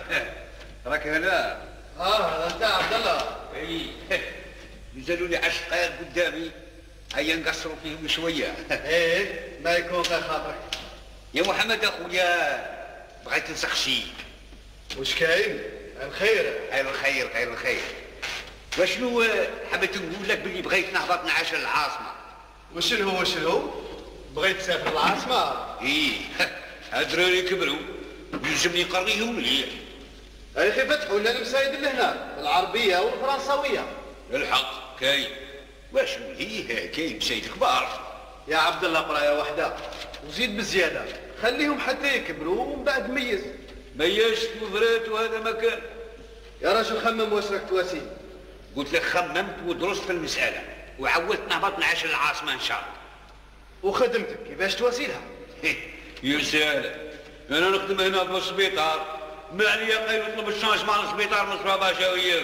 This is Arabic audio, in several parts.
راك هنا؟ هذا انت عبد الله. اي نزلوا لي عشقان قدامي، هيا نقصروا فيهم شويه. ايه ما يكون غير خاطرك. يا محمد اخويا بغيت نسقسيك. وش كاين؟ الخير. خير الخير خير الخير. وشنو حبيت نقول لك باللي بغيت نهبط نعاش للعاصمه. وشنو؟ بغيت تسافر العاصمه؟ ايه هادراري كبروا يلزمني نقريهم مليح. يا اخي فتحوا لنا المسايد اللي هنا العربيه والفرنسويه. الحق كاين. واشنو هي كاين مسايد كبار. يا عبد الله قرايه وحده وزيد بزياده، خليهم حتى يكبروا ومن بعد ميز. ميزت وفرات وهذا مكان. يا راجل خمم واش راك تواسي. قلت لك خممت ودرست في المساله وعودت نهبط نعاش للعاصمه ان شاء الله. وخدمتك كيفاش تواسيلها؟ يا سهله، انا نخدم هنا في السبيطار، ما عليا قايل نطلب الشانج مع السبيطار مصفى باشاويه.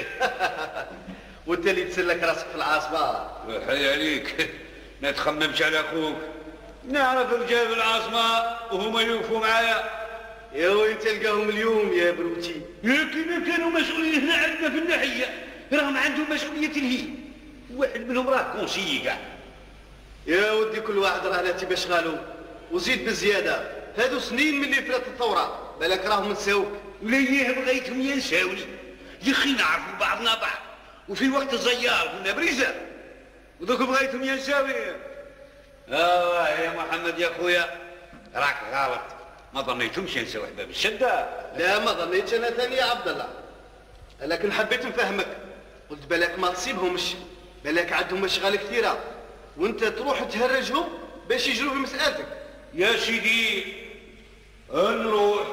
وانت اللي تسلك راسك في العاصمه. حي عليك، ما تخممش على اخوك. نعرف رجال في العاصمه وهما يوقفوا معايا. يا وين تلقاهم اليوم يا بروتي؟ لكن كانوا مسؤولين هنا عندنا في الناحيه، راهم عندهم مسؤوليه الهي. واحد منهم راه كونسيي كاع. يا ودي كل واحد راه لاتي باش غالو، وزيد بزياده، هادو سنين من اللي فلات الثوره، بالك راهم نساوك. وليه بغيتهم ينساوني؟ يا اخي نعرفوا بعضنا بعض، وفي وقت الزيار كنا بريزه، ودوك بغيتهم ينساوني. يا محمد يا خويا راك غلط، ما ظنيتهمش ينساو احباب الشده. لا ما ظنيتش انا ثاني يا عبد الله، لكن حبيت نفهمك. قلت بالك ما تصيبهمش، بالك عندهم اشغال كثيره وانت تروح تهرجهم باش يجروا في مسألتك. يا سيدي نروح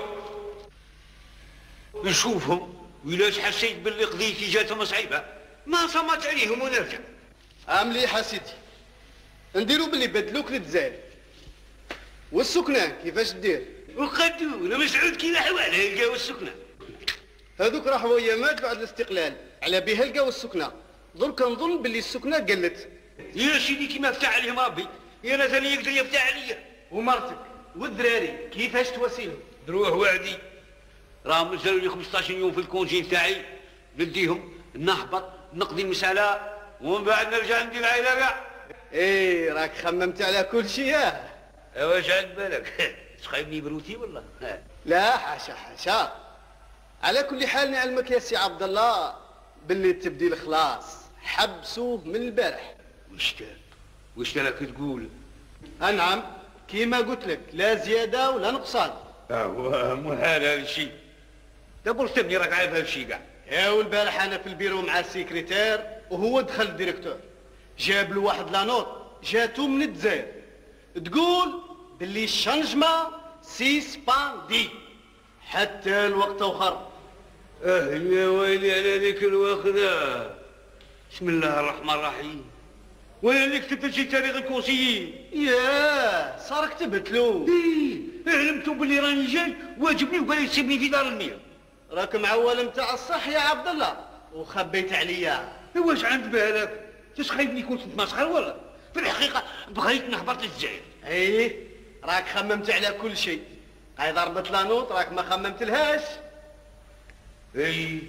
نشوفهم، ولاش حسيت باللي قضيتي جاتهم صعيبه ما صمت عليهم ونرجع. مليح يا سيدي، نديروا باللي بدلوك للجزائر. والسكنان كيفاش دير؟ وقدونا مسعود كي لحوا على لقاو السكنه. هذوك راحوا ايامات بعد الاستقلال على بها لقاو السكنه، درك نظن باللي السكنه قلت. يا سيدي كيما فتح عليهم ربي، يا انا ثاني يقدر يفتح عليا. ومرتك والدراري كيفاش تواسيلهم؟ دروح وعدي، راهم نزلوا لي 15 يوم في الكونجي نتاعي، نديهم نهبط نقضي المساله ومن بعد نرجع ندير العائله كاع. ايه راك خممت على كل شيء. واش عند بالك؟ تخايبني بروتي ولا؟ لا حاشا حاشا. على كل حال نعلمك يا سي عبد الله باللي التبديل خلاص حبسوه من البارح. وش راك تقول؟ نعم كيما قلت لك، لا زياده ولا نقصان. محال هذا الشيء. دابا رتبني راك عارف هذا الشيء كاع. يا والبارح انا في البيرو مع السيكريتير وهو دخل الديريكتور، جاب له واحد لا نوت جاتو من الجزائر تقول باللي الشنجمه سيسباندي حتى الوقت اخر. يا ويلي على ذيك الوقت. بسم الله الرحمن الرحيم. وانا اللي كتبت شي تاريخ الكونسيي. ياه صار كتبت له. علمتو باللي راني جاي واجبني وبالي تسيبني في دار المية. راك معول متاع الصح يا عبد الله وخبيت عليا. واش عند بالك؟ تسخيبني كنت نتمسخر ولا؟ في الحقيقة بغيت نهبط للجزائر. ايه راك خممت على كل شيء، هاي ضربة لانوط راك ما خممت لهاش. ايه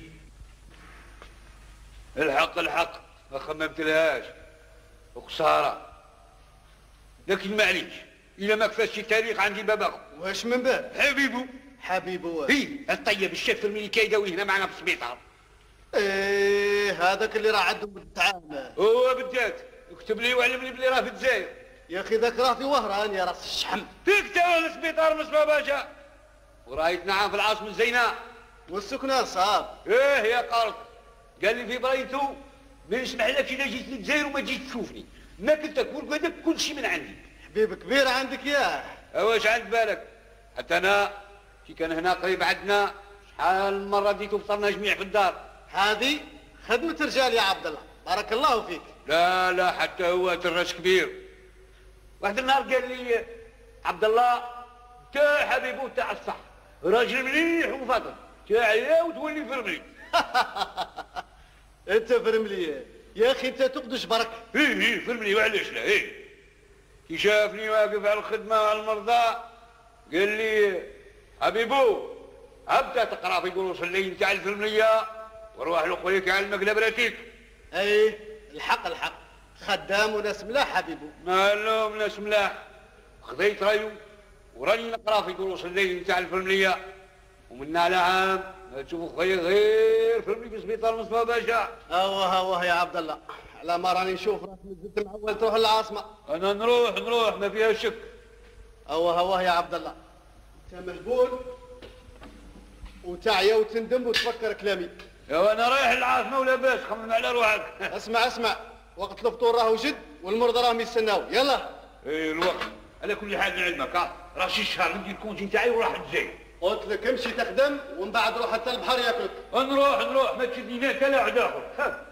الحق ما خممت لهاش وخسارة، لكن معليش إلا ما كفاش شي تاريخ عندي باباكو. واش من باب؟ حبيبو هي الطيب الشاف اللي كيداوي هنا معنا في السبيطار. ايه هذاك اللي راه عندهم بالتعامل. هو بالذات كتب لي وعلمني بلي راه في الجزائر. يا اخي ذاك راه في وهران يا راس الشحم. فيك تا السبيطار مصطفى باشا، ورايت نعم في العاصمة الزيناء. والسكنة صاب. ايه يا قرط، قال لي في برايتو ما نسمح لك اذا جيت للجزائر وما جيت تشوفني، ما كنت اكون هذاك كل شيء من عندي. حبيب كبير عندك ياه. واش عند بالك؟ حتى انا كي كان هنا قريب عندنا شحال مرة بديتو فطرنا جميع في الدار. هذه خدمة رجال يا عبد الله، بارك الله فيك. لا حتى هو تراش كبير. واحد النهار قال لي عبد الله تا حبيبو تاع الصح، راجل مليح وفاضل، تاعي وتولي فرملي. انت فرملي يا اخي، انت تقدش برك. ايه فرملي وعلاش لا. كي شافني واقف على الخدمة على المرضى قال لي حبيبو ابدا تقرا في دروس الليل تاع الفرمليه وروح لخويك يعلمك لبراتيك. ايه الحق الحق، خدام وناس ملاح حبيبو. مالهم ناس ملاح، خذيت رايو وراني نقرا في دروس الليل تاع الفرمليه، ومن على عام ما تشوف خويا غير فرملي في سبيطار مصطفى باشا. اوه يا عبد الله، على ما راني نشوف راك زدت معول تروح للعاصمه. انا نروح ما فيها شك. اوه يا عبد الله، انت مهبول وتعيا وتندم وتفكر كلامي. يا انا رايح للعاصمه ولا باس، خمم على روحك. اسمع، وقت الفطور راهو جد والمرضى راهم يستناو، يلا. ايه الوقت على كل حال نعلمك، راه شي شهر ندي الكونتي نتاعي وراح تجي. قلت لك امشي تخدم ومن بعد روح حتى البحر ياكلك. نروح ما تشدنيش حتى لا واحد اخر.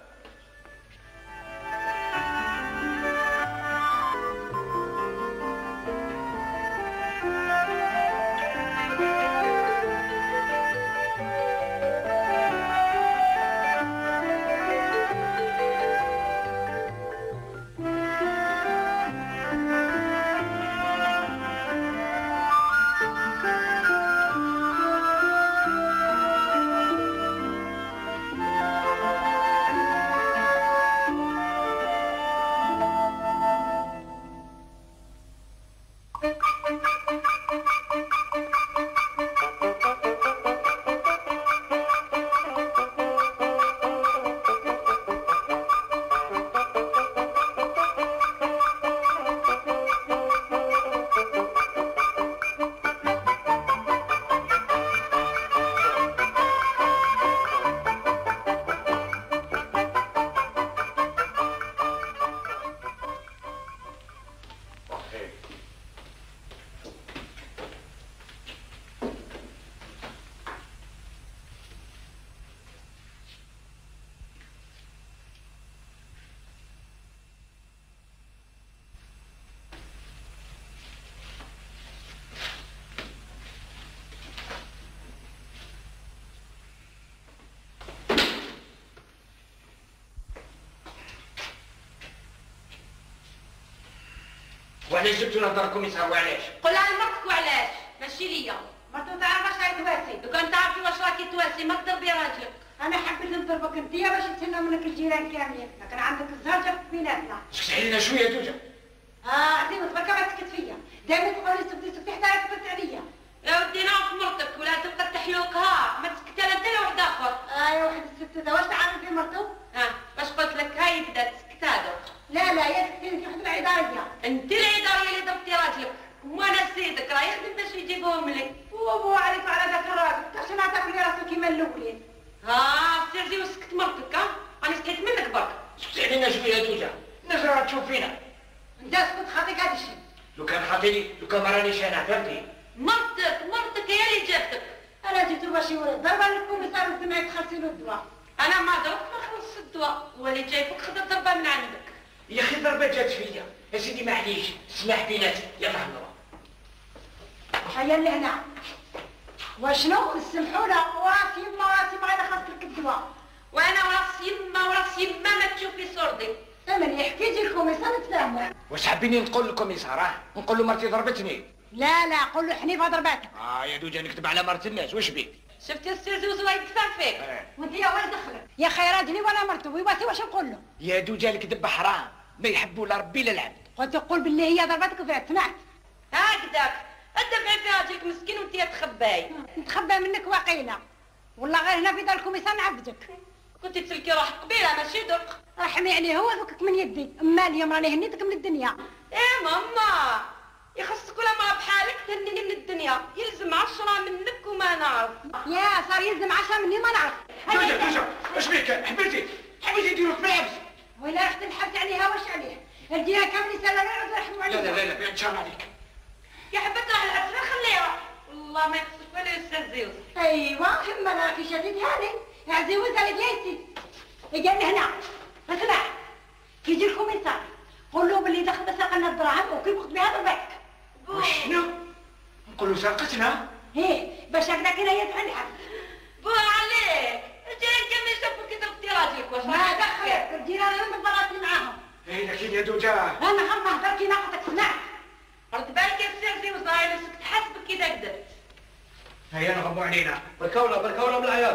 وعلاش جبتوا نهضر الكوميسار وعلاش؟ قولها لمرتك وعلاش؟ ماشي ليا، مرتو ما تعرف واش راهي تواسي، لو كان تعرفي واش راكي تواسي ما تضربي راجلك. انا حبيت نضربك انتيا باش نتهنى منك الجيران كاملين، لكن عندك الزهر جابت بيناتنا. سكتي علينا شويه دوجه. عزيمة تبارك ما تسكت فيا، دائما تقولي سكتي حتى كبرت عليا. يا ودي نعرف مرتك ولا تبقى تحلوكها، ما تسكتي لا انت لا واحد اخر. يا واحد الست واش تعرف في مرتو؟ واش قلت لك هاي بدات تسكت هذا. لا يا سكتي انت وحده العذاريه. انت العذاريه اللي ضربتي راجلك، وانا سيدك راه يخدم باش يجيبهم لي. وابو عليك على ذاك الراجل، كاش ما تاكلي راسك كيما الاولين. سيرجي وسكت مرتك، انا سكت منك برك. سكتي علينا شويه دوجه، الناس راه تشوف فينا. انت اسكت خاطيك هذا الشيء. لو كان خاطيني لو كان ما رانيش انا فهمتي. مرتك هي اللي جابتك. انا جيت باش يولد ضربه للكوميسار سمعت تخلصي له الدواء. انا ما ضربت ما خلصت الدواء، هو اللي جايبك خذ ضربه من عندك. يا اخي ضربه جات فيا، يا سيدي معليش، سماح بيناتي، يلا نروح. هيا اللي هنا. وشنو؟ نسمحونا وراسي يما ما انا خاص لك الدواء. وانا وراس يما ما تشوفي صورتي. ثمن يحكي لي الكوميسار نتفاهموا. واش حابين نقول للكوميسار؟ نقول له مرتي ضربتني. لا قول له حنيفه ضرباتك. يا دوجه نكتب على مرت الناس، واش بيك؟ شفتي السير زوزو يدفع فيك. وانت يا واش دخلك؟ يا خي راجلي ولا مرته ويواسي واش نقول له؟ يا دوجه الكذب حرام، ما يحبوا لا ربي لا العبد. قلت قول باللي هي ضربتك وفعت سمعت. هكذاك ادفعي فيها راجلك مسكين وانت تخباي. نتخبى منك وقيله. والله غير هنا في دار الكوميسار نعبدك. كنت تسلكي روحك قبيله ماشي درك. رحمي عليه هو فكك من يدي، اما اليوم راني هنيتك من الدنيا. ماما يخصك ولا ما بحالك تهنيني من الدنيا، يلزم 10 منك وما نعرف. صار يلزم 10 مني ما نعرف. دوجه واش بيك حبيتي نديرو في العبس. ولا رحت نحبت عليها واش عليه؟ الدنيا كامل يسال لا نعود نرحموا عليها. لا ان شاء الله عليك. يا حبت راح العبس خليها. والله ما يخصك ولا يستهزئوك. ايوا اما انا في شديد يعني عزيوز على ديايتي. اجي هنا اسمع، كي يجي الكوميسار قول له باللي دخل سرقنا الدراهم وكيف وقت بها ضربتك. وشنو؟ نقول له سرقتنا؟ باش هكذا كنا يدفع الحق. بو عليك، الجيران كانوا يشوفوا كي ضربتي راجلك واش ما دخلك، الجيران انا مضربتني معاهم. لكن يا دوجه انا خاف نهضر كي ناقصك سمعت. رد بالك يا سير زوز راهي نفسك تحاسبك كي درت. هيا نغموا علينا. بركاوله بركاوله بالعياط.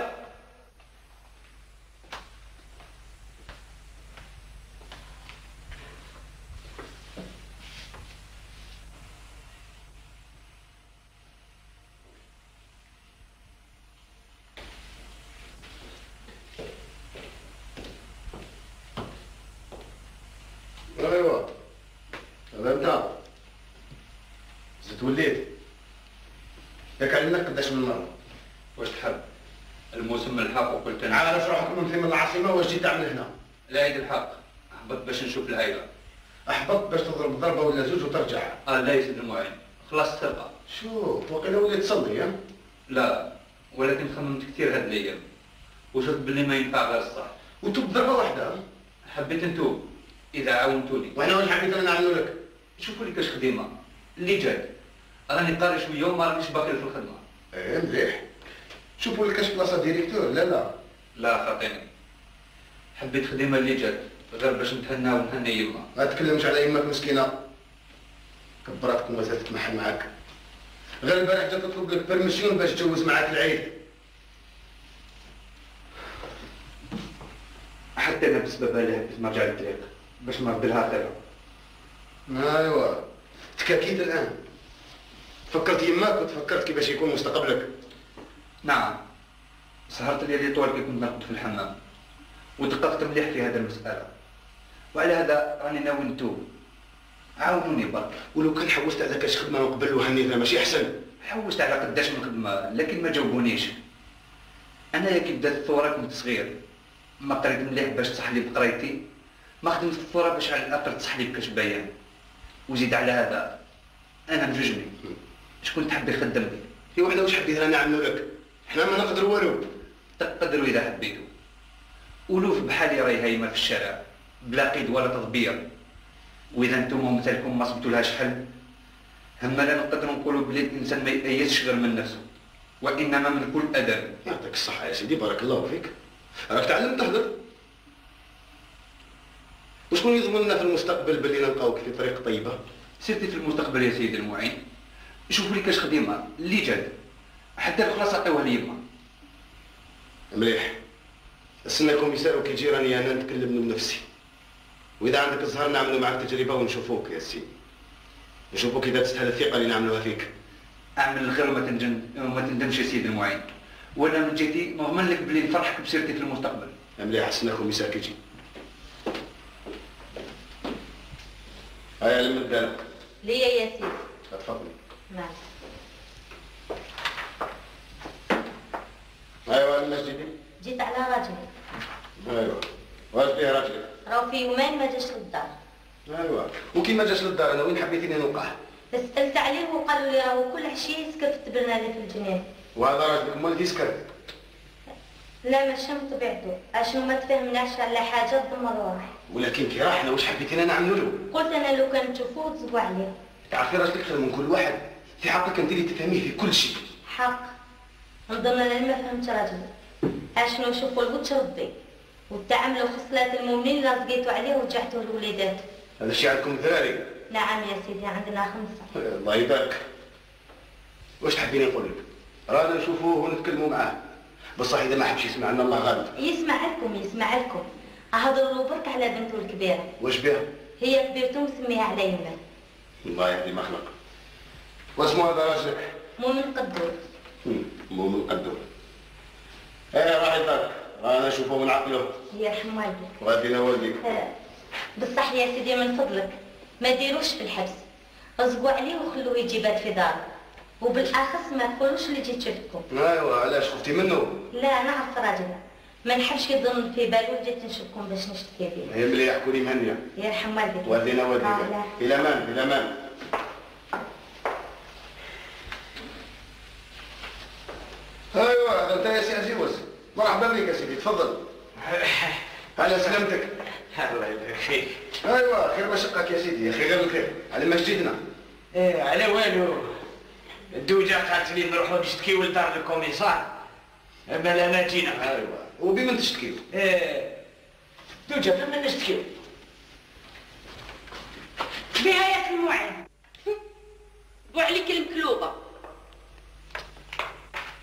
ايوا هذا انت زدت وليت ياك علمناك قداش من مره. واش تحب؟ الموسم الحق وقلت انا عارف روحك من العاصمه واش جيت تعمل هنا؟ العيد الحق احبط باش نشوف العائله. احبط باش تضرب ضربه ولا زوج وترجع. لا يا سيدي المعين خلاص الثقه. شوف وقيلا وليت تصلي ها؟ لا ولكن خممت كثير هاد الايام وشفت باللي ما ينفع غير الصح. وتوب ضربه واحده. حبيت نتوب اذا عاونتوني. وانا واش حبيت انا نعملو لك؟ شوفوا لي كاش خديمه اللي جات راني قاري شويه وما رانيش باقي في الخدمه. ايه مليح. شوفوا لك كاش بلاصه ديريكتور. لا لا خاطيني حبيت خديمه اللي جات غير باش نتهنى ونهني يما. ما تكلمش على يمك مسكينه كبراتك ومازالت تتمحل معاك. غير البارح جات تطلب لك بيرميسيون باش تجوز معاك العيد. حتى انا بسبب هذا حبيت نرجع للطريق باش نرد لها خيرها. ايوا تكاكيت الان. فكرت يماك وتفكرت كيفاش يكون مستقبلك. نعم سهرت الليالي طول كي كنت نرقد في الحمام ودققت مليح في هذه المسألة وعلى هذا راني ناوي نتوب. عاونوني برك. ولو كان حوست على كاش خدمه من قبل وهنيتنا ماشي احسن؟ حوست على قداش من خدمة لكن ما جاوبونيش. أنا كي بدات الثورة كنت صغير ما قريت مليح باش تصح لي بقرايتي ما خدمت في الثورة باش على الأقل تصح لي بكاش بيان. وزيد على هذا أنا مجوجني شكون تحب يخدم لي؟ في وحده واش حبيت انا نعملو لك؟ حنا ما نقدر والو. تقدروا إذا حبيتوا. ألوف بحالي راهي هايمة في الشارع بلا قيد ولا تضبير وإذا انتم مثلكم ما صبتولهاش حل هما لا نقدروا نقولوا بلي الإنسان ما يأيسش غير من نفسه وإنما من كل أدب. يعطيك الصحة يا سيدي بارك الله فيك. راك تعلم تهدر. وشكون يضمن لنا في المستقبل باللي نلقاوك في طريق طيبة؟ سيرتي في المستقبل يا سيدي المعين شوفوا لي كاش خديمة اللي جات حتى الخلاص عطيوها لي يما. مليح. استنى كوميسار وكي يجي راني انا نتكلم بنفسي. واذا عندك الزهر نعملوا معك تجربه ونشوفوك يا سيدي. نشوفوك اذا تستاهل الثقه اللي نعملوها فيك. اعمل الخير وما تندمش يا سيدي المعين وانا من جهتي نضمن لك بلي نفرحك بسيرتي في المستقبل. مليح. استنى كوميسار كي يجي. هيا لم الدار. ليا يا سيدي. تفضلي. نعم. ايوا المسجدي. جيت على راجلي. ايوا واش فيه راجلك؟ راهو في يومين ما جاش للدار. ايوا وكي ما جاش للدار انا وين حبيتيني نلقاه؟ سألت عليه وقالوا لي راهو كل عشية يسكر في التبرنالي في الجنين. وهذا راجلك مال يسكر؟ لا ماشي من طبيعته، اشنو ما تفهمناش على حاجة تضمر روحي. ولكن كي راح انا واش حبيتيني نعملوا له؟ قلت انا لو كان تشوفوه تزقوا عليه. تعرفي راجلك خير من كل واحد. في حقك انت اللي تفهميه في كل شيء. حق. نظن انا ما فهمت راجلي. اشنو شوفوا الوجه ربي وتعاملوا خصلات المؤمنين اللي لصقيتوا عليه ورجعتوه لوليدات. هذا الشيء عندكم ذراري؟ نعم يا سيدي عندنا 5. الله يبارك. واش تحبيني نقول لك؟ رانا نشوفوه ونتكلموا معاه. بصح اذا ما حبش يسمع لنا الله غالب. يسمع لكم يسمع لكم. هضروا برك على بنته الكبيره. واش بها؟ هي كبيرته مسميها على يمه. الله يهدي ما خلق. واسمو هذا راجلك؟ مؤمن قدور. مؤمن قدور. راح يطلق. رانا نشوفوه ونعقلوه. يرحم والديك. وادينا والديك. بصح يا سيدي من فضلك ما ديروش في الحبس. رزقوا عليه وخلوه يجيبات في داره. وبالاخص ما تقولوش اللي جيت شفتكم. ايوا علاش خفتي منه؟ لا نعرف راجل ما نحبش يظن في بالو جيت نشوفكم باش نشتكي به. هي مليح كوني مهنيه. يرحم والديك. والدينا والديك. الى امان الى امان. ايوا هذا انت يا سي عزيز. مرحبا بك يا سيدي تفضل. على سلامتك. الله يبارك فيك. ايوا خير ما شقك يا سيدي يا اخي غير الخير على مسجدنا. على والو. الدوجة قالت لي نروحوا نشتكيو لدار الكوميسار. اما لا جينا. ايوا وبمن تشتكيو؟ الدوجة فما نشتكيو. بها يا اخي المعين. وعليك المكلوبه.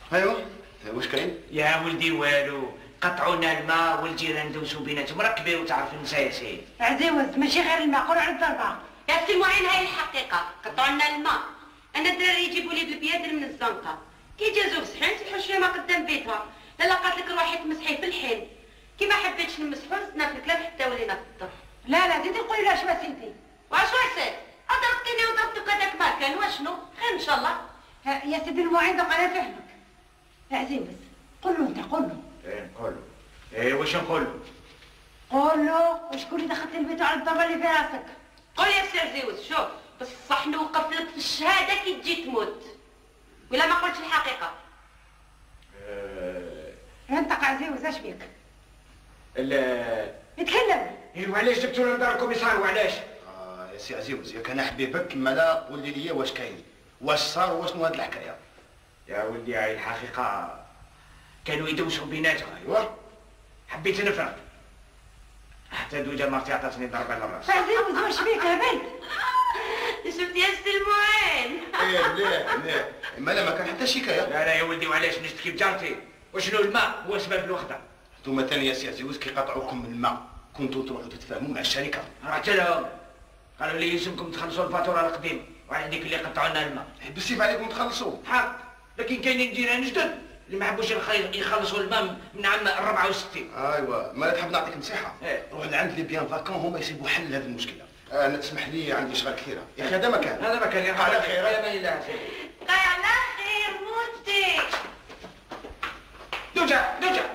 ايوا واش كاين؟ يا ولدي والو، قطعونا الماء والجيران دوسوا بيناتهم، راك كبير وتعرف النساء يا سيدي. عزيوز ماشي غير الماء، قولوا على الضربه. يا سي المعين هاي الحقيقه، قطعوا لنا الماء. انا الدراري يجيبوا لي بالبيادر من الزنقه، كي جازوا بصحين تلحوا شويه ما قدام بيتها. لا قالت لك روحي تمسحي في الحين، كي ما حبيتش نمسحو زدنا في الكلاب حتى ولينا في الدار. لا زيدي قولي لها شوا سيدي. واش واسات؟ ضربتيني وضربتك هذاك ما كان واشنو؟ خير ان شاء الله. يا سيدي المعين دوك انا فهمك. عزيوز قول له انت، قول له. ايه نقول له. ايه واش نقول له؟ قول له وشكون اللي دخلت لبيته على الضربه اللي في راسك. قول يا سي عزيوز، شوف بصح نوقف لك في الشهاده كي تجي تموت، ولا ما قلتش الحقيقه. انطق عزيوز، اش بيك؟ لا يتكلم. ايه وعلاش جبتوا لنا دار الكوميسار وعلاش؟ يا سي عزيز، ياك انا حبيبك كما لا قول لي واش كاين، واش صار واشنو هاد الحكايه؟ يا ولدي هاي الحقيقه كانوا يدوسوا بيناتهم. ايوا حبيت نفرق حتى دوجا مرتي عطاتني ضربه للراس. عزيوز واش بيك هبل؟ شفت يا سي المعين؟ لا ما لا ما كان حتى شكايه. لا يا ولدي وعلاش نشتكي بجارتي؟ وشنو الماء هو سبب الوحده؟ ثم ثاني يا سي عزيز كي قطعوكم الماء كنتوا تروحوا تتفاهموا مع الشركه. رحت لهم قالوا لي يلزمكم تخلصوا الفاتوره القديمه وعلى هذيك اللي قطعوا لنا الماء. بالسيف عليكم تخلصوا. حق، لكن كاينين جيران جدد اللي ما حبوش يخلصوا الماء من عام 64. ايوا ما تحب نعطيك نصيحه. إيه؟ روح لعند لي بيان فاكون هما يسيبوا حل لهذه المشكله. انا تسمح لي عندي شغل كثيره يا اخي. هذا مكان هذا مكان يا على خير. يا من الله خير. على خير موتي. دوجا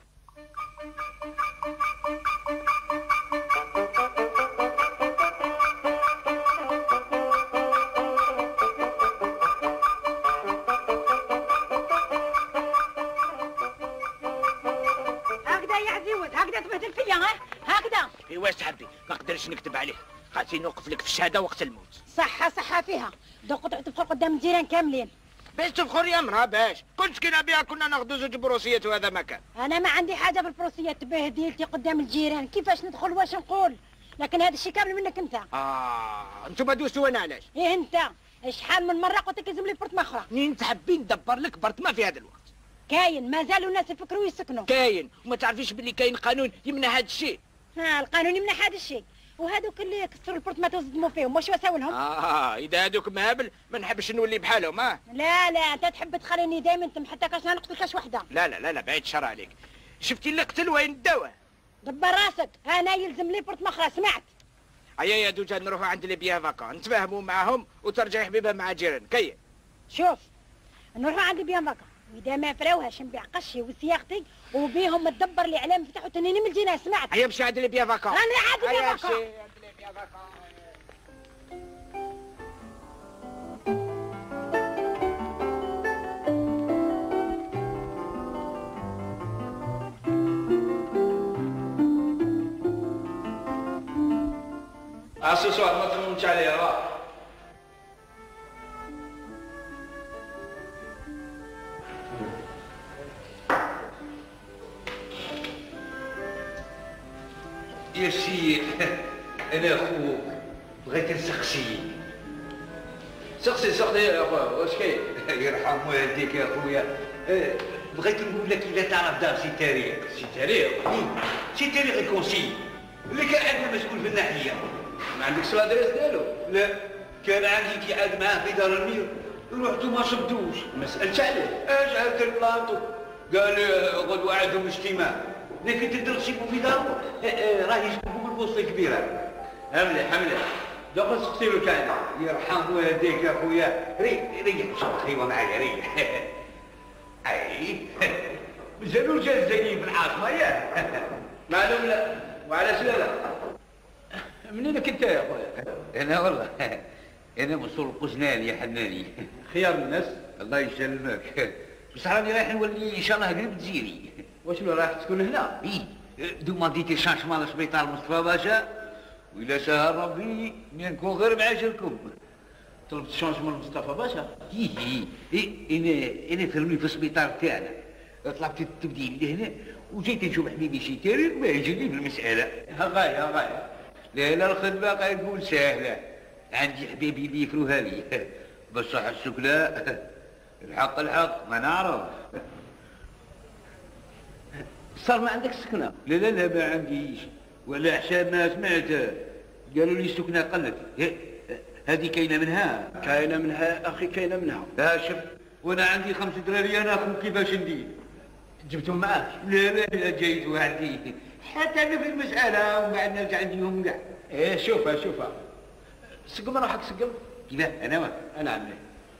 هكذا يا عزيوز، هكذا تبهدل فيا ها؟ هكذا. اي واش تحبي؟ ما نقدرش نكتب عليه، قالت لي نوقف لك في الشهاده وقت الموت. صحة فيها، دوك تدخل قدام الجيران كاملين. باش تدخل يا مرا باش كنت كنا بها كنا ناخذوا زوج بروسيات وهذا مكان. انا ما عندي حاجه بالبروسيات، تبهدلتي قدام الجيران، كيفاش ندخل واش نقول؟ لكن هذا الشيء كامل منك انت. انتم دوزتوا انا علاش؟ ايه انت شحال من مره قلت لك لازم لي برطمه اخرى. منين تحبي ندبر لك برطمه في هذا الوقت؟ كاين، مازالوا الناس يفكروا يسكنوا. كاين، وما تعرفيش باللي كاين قانون يمنع هذا الشيء. القانون يمنع هذا الشيء، وهذوك اللي كسروا البرطمات وصدموا فيهم واش وساولهم؟ اذا هذوك مهابل ما نحبش نولي بحالهم. لا انت تحب تخليني دائما تمحتى كاش نقتل كاش وحده. لا بعيد الشر عليك. شفتي اللي قتل وين الدواء؟ دبر راسك، انا يلزم لي برطمه اخرى، سمعت؟ هيا يا دوجا نروحوا عند لي بيان فاكون نتفاهموا معاهم وترجعي حبيبه مع جيران. كاين شوف نروحوا عند بيان فاكون، واذا ما فراوهاش نبيع قشي وسياختي وبيهم تدبر لي علام فتحوا تنين من الجنان، سمعت؟ هيا مشي عند لي بيان فاكون. راني عند بيان فاكون. عند لي بيان فاكون. Ce soir ما تخممش عليها راه. يا سي انا اخوك بغيت نسقسيك. سقسي يا خويا واش كاين؟ يرحم والديك يا خويا. بغيت نقول لك اذا تعرف دار سي تاريخ. سي تاريخ الكونسي اللي كان عندنا مسؤول في الناحيه. ما عندكش الادريس ديالو؟ لا، كان عندي كي عاد معاه في دار المير، رحت وما صبتوش. ما سالتش عليه. جعلت البلاطو قال غدوه عندهم اجتماع، لكن تقدر تسيبو في دارو، راه يجيبو بالبوسطه كبيره. مليح دوك نسقسي له كان يرحم والديك يا خويا. ريح صباح ايوا معايا ريح. اي مازالوا رجال زينين في العاصمه ياه. معلوم لا، وعلاش لا؟ منينك انت يا خويا؟ انا والله انا منصور القزناني يا حناني. خيار الناس. الله يسلمك. بصح راني رايح نولي ان شاء الله قريب تزيري. وشنو رايح تكون هنا؟ اي دومانديتي شانشمون لسبيطار مصطفى باشا، وإلا سهر ربي نكون غير معاشركم. طلبت شانجمون مصطفى باشا؟ انا فرمي في السبيطار تاعنا، طلبت التبديل لهنا وجيت نشوف حبيبي شي تاريخ ما يجيني في المسألة. ها غاية. لا الخدمة قايل سهلة، عندي حبيبي اللي يفروها لي، بصح السكلى الحق ما نعرف. صار ما عندك سكنه؟ لا لا لا ما عنديش، ولا حساب ما سمعت، قالوا لي السكنة قلت. هذه كاينة منها؟ كاينه منها اخي، كاينه منها. شوف، وانا عندي 5 دراري انا اخو، كيفاش ندير؟ جبتهم معاك؟ لا لا لا، جايز وحدي حتى انا في المسألة ومن بعد نرجع نديهم كاع. ايه شوفها سقم روحك سقم. كيفاه؟ انا وين؟ انا عمي.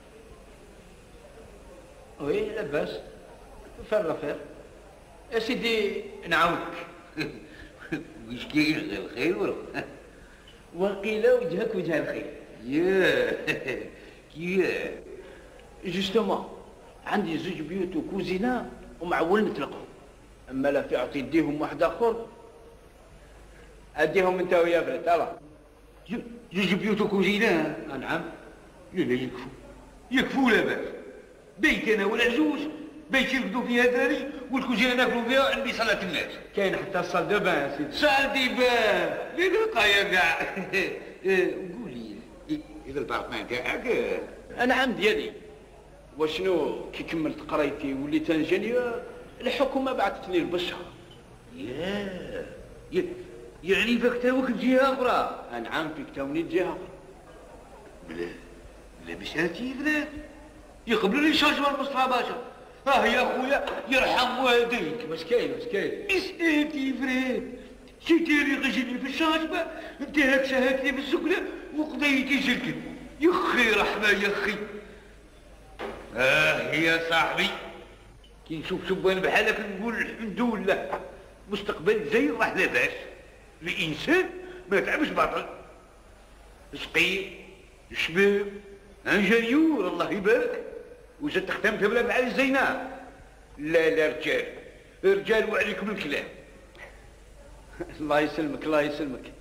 وي لاباس، فر يا سيدي نعاونك. وش كاين غير الخير ولا؟ وقيل وجهك وجه الخير. كيف؟ جوستومون عندي 2 بيوت وكوزينه ومعول نطلقهم، اما لا في عطي يديهم واحد اخر اديهم انت ويا فريد. يلا 2 بيوت وكوزينة؟ نعم. لا لا، يكفوا لا باس. بيت انا ولا زوج، بيت يرقدوا فيها دراري والكوزينة ناكلوا فيها عندي صلاة الناس. كاين حتى الصال دو بان يا سيدي. صال دي بان لقايا كاع. قولي اذا البارتمان تاعك. انا عام ديالي، وشنو كي كملت قرايتي وليت انجينيور الحكومه بعثتني لبشر. يعني فيك تاوك بجهة أخرى؟ نعم فيك تاوني جهة أخرى. بلا مسألتي بلا يقبلوا لي شاجور مصطفى باشا. يا خويا يرحم والديك. واش كاين مسألتي فريد، سيتيري غجلي في الشاجبة، انت هاك شهادتي بالسكنة وقضيتي شركة. يخي رحمة يخي. يا صاحبي كي نشوف شبان بحالك نقول الحمد لله، مستقبل زين راح لاباس. الانسان ما تعبش باطل، سقيم شباب انجنيور الله يبارك، وزاد تختمت بلا مع الزينة. لا رجال وعليكم الكلام. الله يسلمك.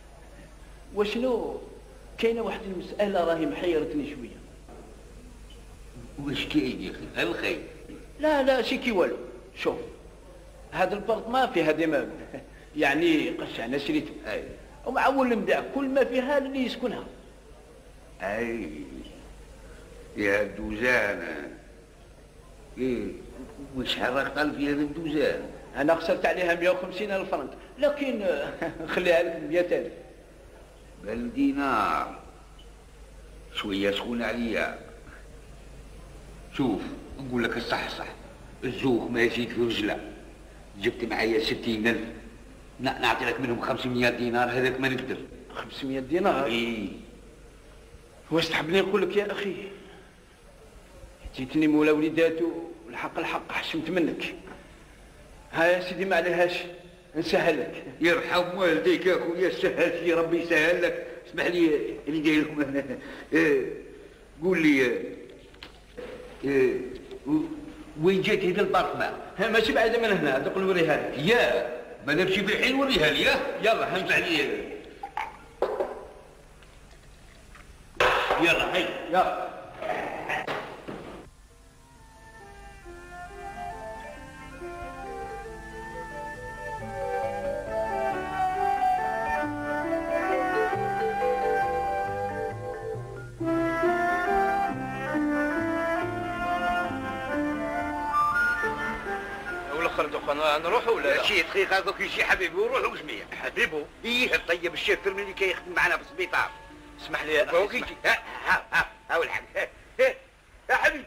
وشنو كاينه واحد المسألة راهي محيرتني شوية. واش كاين يا اخي؟ الخير؟ لا شي كي والو. شوف هذا البارتمان فيها ديمابل، يعني قش انا شريته ومعول نبدا كل ما فيها اللي يسكنها. يا الدوزان. وش حرقت في هذا الدوزان؟ انا خسرت عليها 150,000 فرنك، لكن خليها لك ب 100,000. بالدينار شويه سخونه عليا. شوف نقول لك الصح، الزوخ ما يزيد في رجله. جبت معايا 60,000، نعطي لك منهم 500 دينار، هذاك ما نقدر. 500 دينار؟ اي. واش تحبني نقول لك يا اخي؟ جيتني مولا وليدات والحق حشمت منك. ها يا سيدي ما عليهاش، نسهل لك. يرحم والديك يا خويا، سهلت لي ربي يسهل لك. اسمح لي اللي جاي لكم. قول لي وين جيت هذا البارتمان؟ ماشي بعيدة من هنا، دوك نوريها لك. ما نمشي بالحين وريها لي. يلا اسمح لي. يلا هاي يلا. نروحوا ولا لا؟ شي دقيقة هذوك يجي حبيبي ونروحوا جميع. حبيبو؟ طيب الشافر اللي كيخدم معنا في السبيطار. اسمح لي يا اخي. ها والحق. يا حبيبي.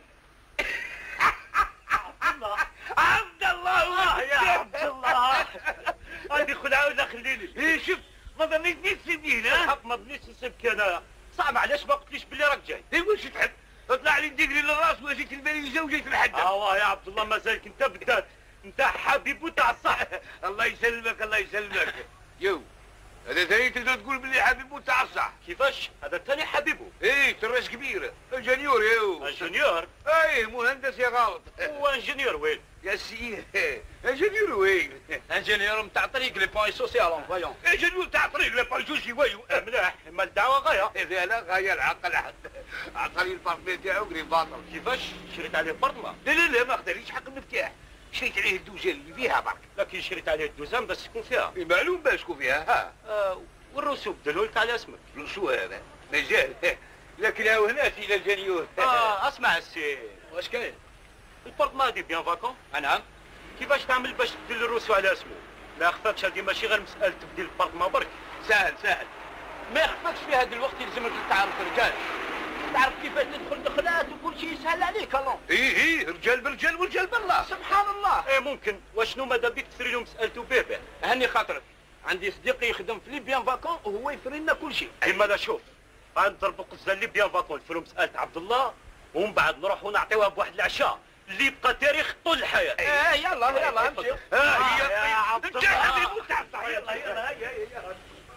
عبد الله يا عبد الله. هذه خدعة خليني. شوف ما ظنيتنيش تسيبني هنا. الحق ما ظنيتش نسيبك انا. صعب علاش ما قلتليش بلي راك جاي؟ واش تحب؟ اطلع لي ديقري للراس وجيت البريزة وجيت الحدة. يا عبد الله مازالك انت بالذات. انت حبيب وتاع الصح. الله يسلمك. يو هذا ثاني تقدر تقول بلي حبيب وتاع الصح. كيفاش؟ هذا الثاني حبيبه. تراش كبير. انجنيور يو. انجنيور؟ مهندس يا غلط. هو انجنيور وين؟ يا سي انجنيور وين؟ انجنيور نتاع طريق لي بوين سوسيال فايون. انجنيور تاع طريق لي بوين سوسي ويو. ملاح، اما الدعوه غايه. لا غايه العقل عقلي البارتمان تاعو قريب باطل. كيفاش؟ شريت عليه بارتمان؟ لا ما خداليش حق المفتاح. شريت عليه الدوزان اللي فيها برك. لكن شريت عليه الدوزان باش تكون فيها. معلوم باش تكون فيها. والرسوم دلوا لك على اسمك. الرسوم هذا مازال. لكن هاو هنا سي الجنيور. اسمع السي، واش كاين؟ البارتمان دي بيان فاكون؟ نعم. كيفاش تعمل باش تبدل الروسو على اسمه؟ ما يخفاكش هذه ماشي غير مساله تبديل البارتمان برك. سهل ما يخفاكش في هذا الوقت يلزمك تعرف رجال، تعرف كيفاش تدخل دخلات وكل شيء يسهل عليك. الله ايه رجال برجال ورجال بالله. سبحان الله. ايه ممكن. وشنو ماذا بيك تسري له مسالته بيبه؟ هني خاطرك، عندي صديقي يخدم في لي بيان فاكون وهو يفري لنا كل شيء. اما لا شوف، غنضربوا قزه لي بيان فاكون نفروا مساله عبد الله، ومن بعد نروحوا نعطيوها بواحد العشاء اللي يبقى تاريخ طول الحياه. يلا نمشيو. يا عبد الله يلا هيا.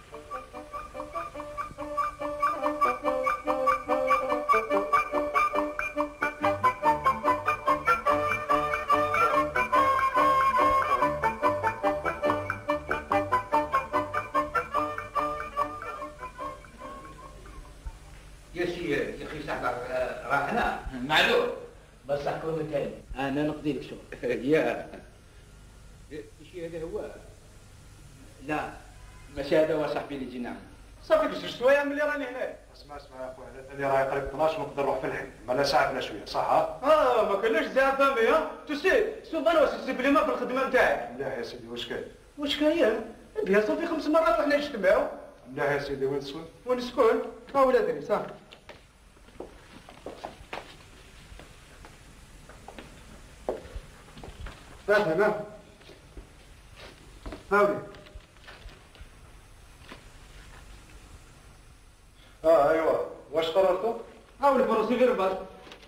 يا اخي سعد راحنا معلوم بس احكوا تاني انا نقضي لك شغل. يا شي هذا هو؟ لا ماشي هذا هو صاحبي اللي جينا. صافي باش شويه ملي راني هنا. اسمع يا خويا، انا ثاني راهي قريب 12 نقدر نروح في الحي، ما لا ساعه بلا شويه صح؟ ما كناش زعما فامي تو سي سوف انا وسي بليما في الخدمه نتاعك. مليح يا سيدي، واش كاين؟ واش كاين؟ بيان صافي 5 مرات وحنا نجتمعوا. مليح يا سيدي، وين تسكن؟ وين نسكن؟ ها ولادي صافي. فاهم هاولي. ايوا، واش قررتوا؟ هاولي فروسي غير باش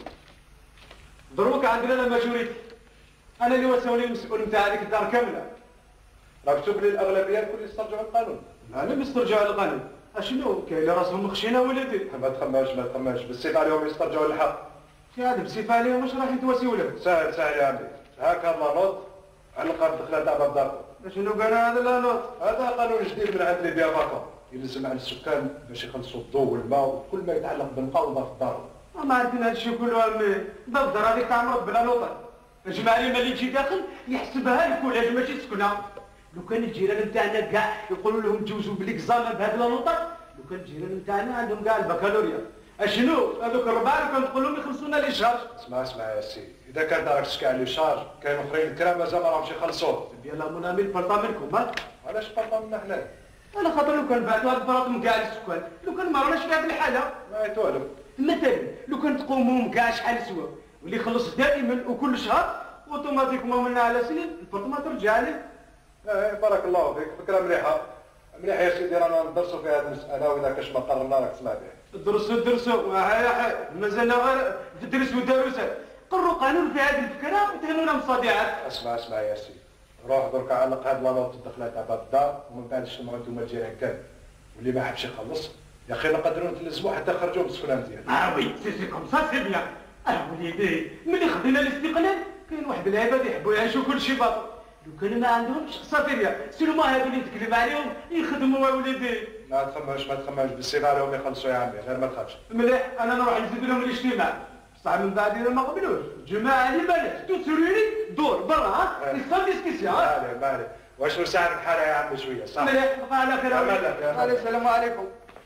دروك عندنا انا ماجوريتي، انا اللي وسوني المسؤول نتاع هذيك الدار كامله. راك تشوف لي الاغلبيه الكل يسترجعوا القانون. انا نسترجعوا القانون. اشنو كاين اللي راسهم مخشينا ولادي؟ ما تخماش بالسيف عليهم يسترجعوا الحق. يا هذا بسيف عليهم واش راح يتواسيو لك؟ سهل يا عمي، هاك هاد لانوط علقها بدخلها تاع باب داركم. شنو قال هذا لانوط؟ هذا قانون جديد من عند لي بيان فاكون، يلزم على السكان باش يخلصوا الضوء والماء وكل ما يتعلق بالمقاومه في الدار. ما عندنا هذا الشيء كله امي، باب الدار هذيك تاع مرض بلا نوطه. الجماعه اللي يجي داخل يحسبها الكل ماشي سكنها. لو كان الجيران نتاعنا كاع يقولوا لهم جوزوا بالاكزامان بهذه لانوطه، لو كان الجيران نتاعنا عندهم كاع البكالوريا. اشنو هذوك الربع كانوا تقول لهم يخلصونا لي شارج. اسمع يا سيدي، اذا كان دارك تشكي على لي شارج، كاين اخرين الكرام مازال ما راهمش يخلصوه. يلا منامي البلطه منكم ها؟ علاش بلطه منا حنا؟ على خاطر لو كان بعثوا هاد البلاطم كاع للسكان، لو كان ما راناش في هذه الحاله. ما يتوالم. مثلا لو كان تقوموا كاع شحال سوا واللي يخلص دائما وكل شهر اوتوماتيكمون منا على سنين البلطه ترجع لك. بارك الله فيك، فكره مليحه. مليح يا سيدي، رانا ندرسوا في هذه المساله، واذا كاش ما قررنا راك تسمع به. درسوا مازلنا غير تدرس ودروسات. قروا قانون في هذه الفكره وتهنونا مصادعات. اسمع يا سيدي، روح درك علق هاد لانوط الدخله تاع باب الدار، ومن بعد اجتمعوا انتم الجيران كامل، واللي ما حبش يخلص يا اخي نقدروا نتلزموا حتى نخرجوا من السكنان ديالنا. وي سي كوم سا سي بيان. وليدي ملي خدينا الاستقلال كاين واحد العباد يحبوا يعيشوا كل شيء باطل. لو كان ما عندهمش صافي بيان، سيرو ما هادو اللي تكلم عليهم يخدموا يا وليدي. ما تخممش بالسيف عليهم يخلصوا يا عمي، غير ما تخافش. مليح، انا نروح نزيد لهم الاجتماع. بصح من بعد اذا ما قبلوش الجماعه اللي بلاش تسروني دور برا ها يصير ديسكسيون. ما عليه واش نساعد الحاله يا عمي شويه صح؟ مليح على كلام. السلام عليكم.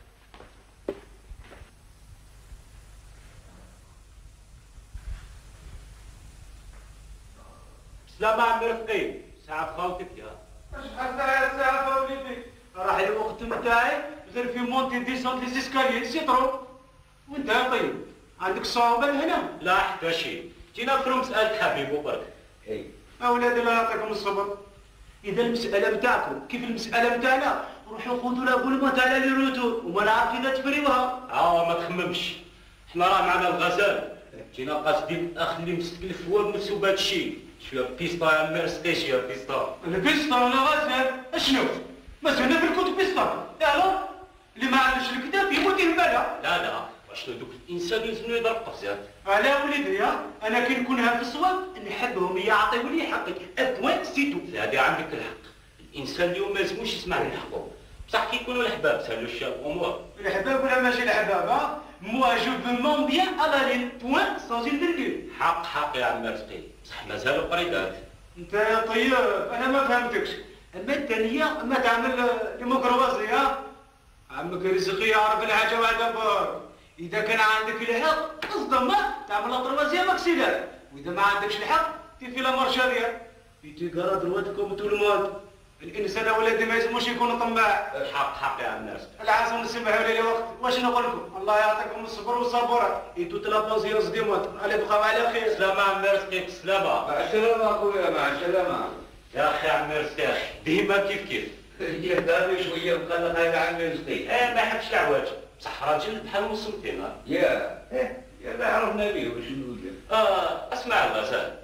السلام عمي رفقي، ساعة خالتك يا. شحال ساعة وليدي؟ راح الوقت نتاعي غير في مونتي ديسونت لي زيسكاليي سيترو. وانت يا طيب عندك صعوبة هنا؟ لا حتى شيء، جينا نفرو مسألة حبيب وبرك. اي اولادي الله يعطيكم الصبر. اذا المسألة نتاعكم كيف المسألة نتاعنا، روحوا خذوا لابولمون تاع لي روتور وما نعرف اذا تفريوها. ما تخممش، احنا راه معنا الغزال، جينا قاصدين الاخ اللي مسك الفوا بنفسو بهذا الشيء. شويه بيسطا يا عمي رزقيش يا بيسطا. البيسطا ولا غزال؟ اشنو؟ ما سمعنا في الكتب بيسطا، يلا اللي ما عندوش الكتاب يموت يهملها. لا واشنو دوك الانسان يلزمو يضرب قفزات. على وليدي انا كي نكونها في الصواب نحبهم يعطيوا لي حقي، ابوان سيتو. هذه عندك الحق، الانسان اليوم ما لازموش يسمع للحقوق، بصح كي يكونوا الحباب سالوا الشاب امور. الحباب ولا ماشي الحباب موا جو فو مون بيان على لين بوان سون اون فيرغول. حق يا عم رزقي، بصح مازالوا قريبات. انت يا طيب انا ما فهمتكش. اما الثانيه ما تعمل ديمقراطيه عمك رزقي يعرف الحاجه واحده بار. اذا كان عندك الحق اصدم تعمل اطروازيه ماكسيلار، واذا ما عندكش الحق تفي لا مارشاريال. يتقرا درواتكم tout le monde. الانسان ولادي ما يلزموش يكونوا طماع. حق يا الناس. العاصم نسمعوا لي وقت، واش نقول لكم؟ الله يعطيكم الصبر والصبوره. ايتو تلا بونسيونس دي موت، علي بقاو على خير. سلامة عم مرسقيك سلامة. مع السلامة اخويا مع السلامة. يا اخي عم مرسقيك ديما كيف. هي داري شوية مقلق هذا عم مرسقيك. ما يحبش العواج، بصح راجل بحال مسلمين. يا لا عرفنا بيه وش نقول. اسمع الغزال.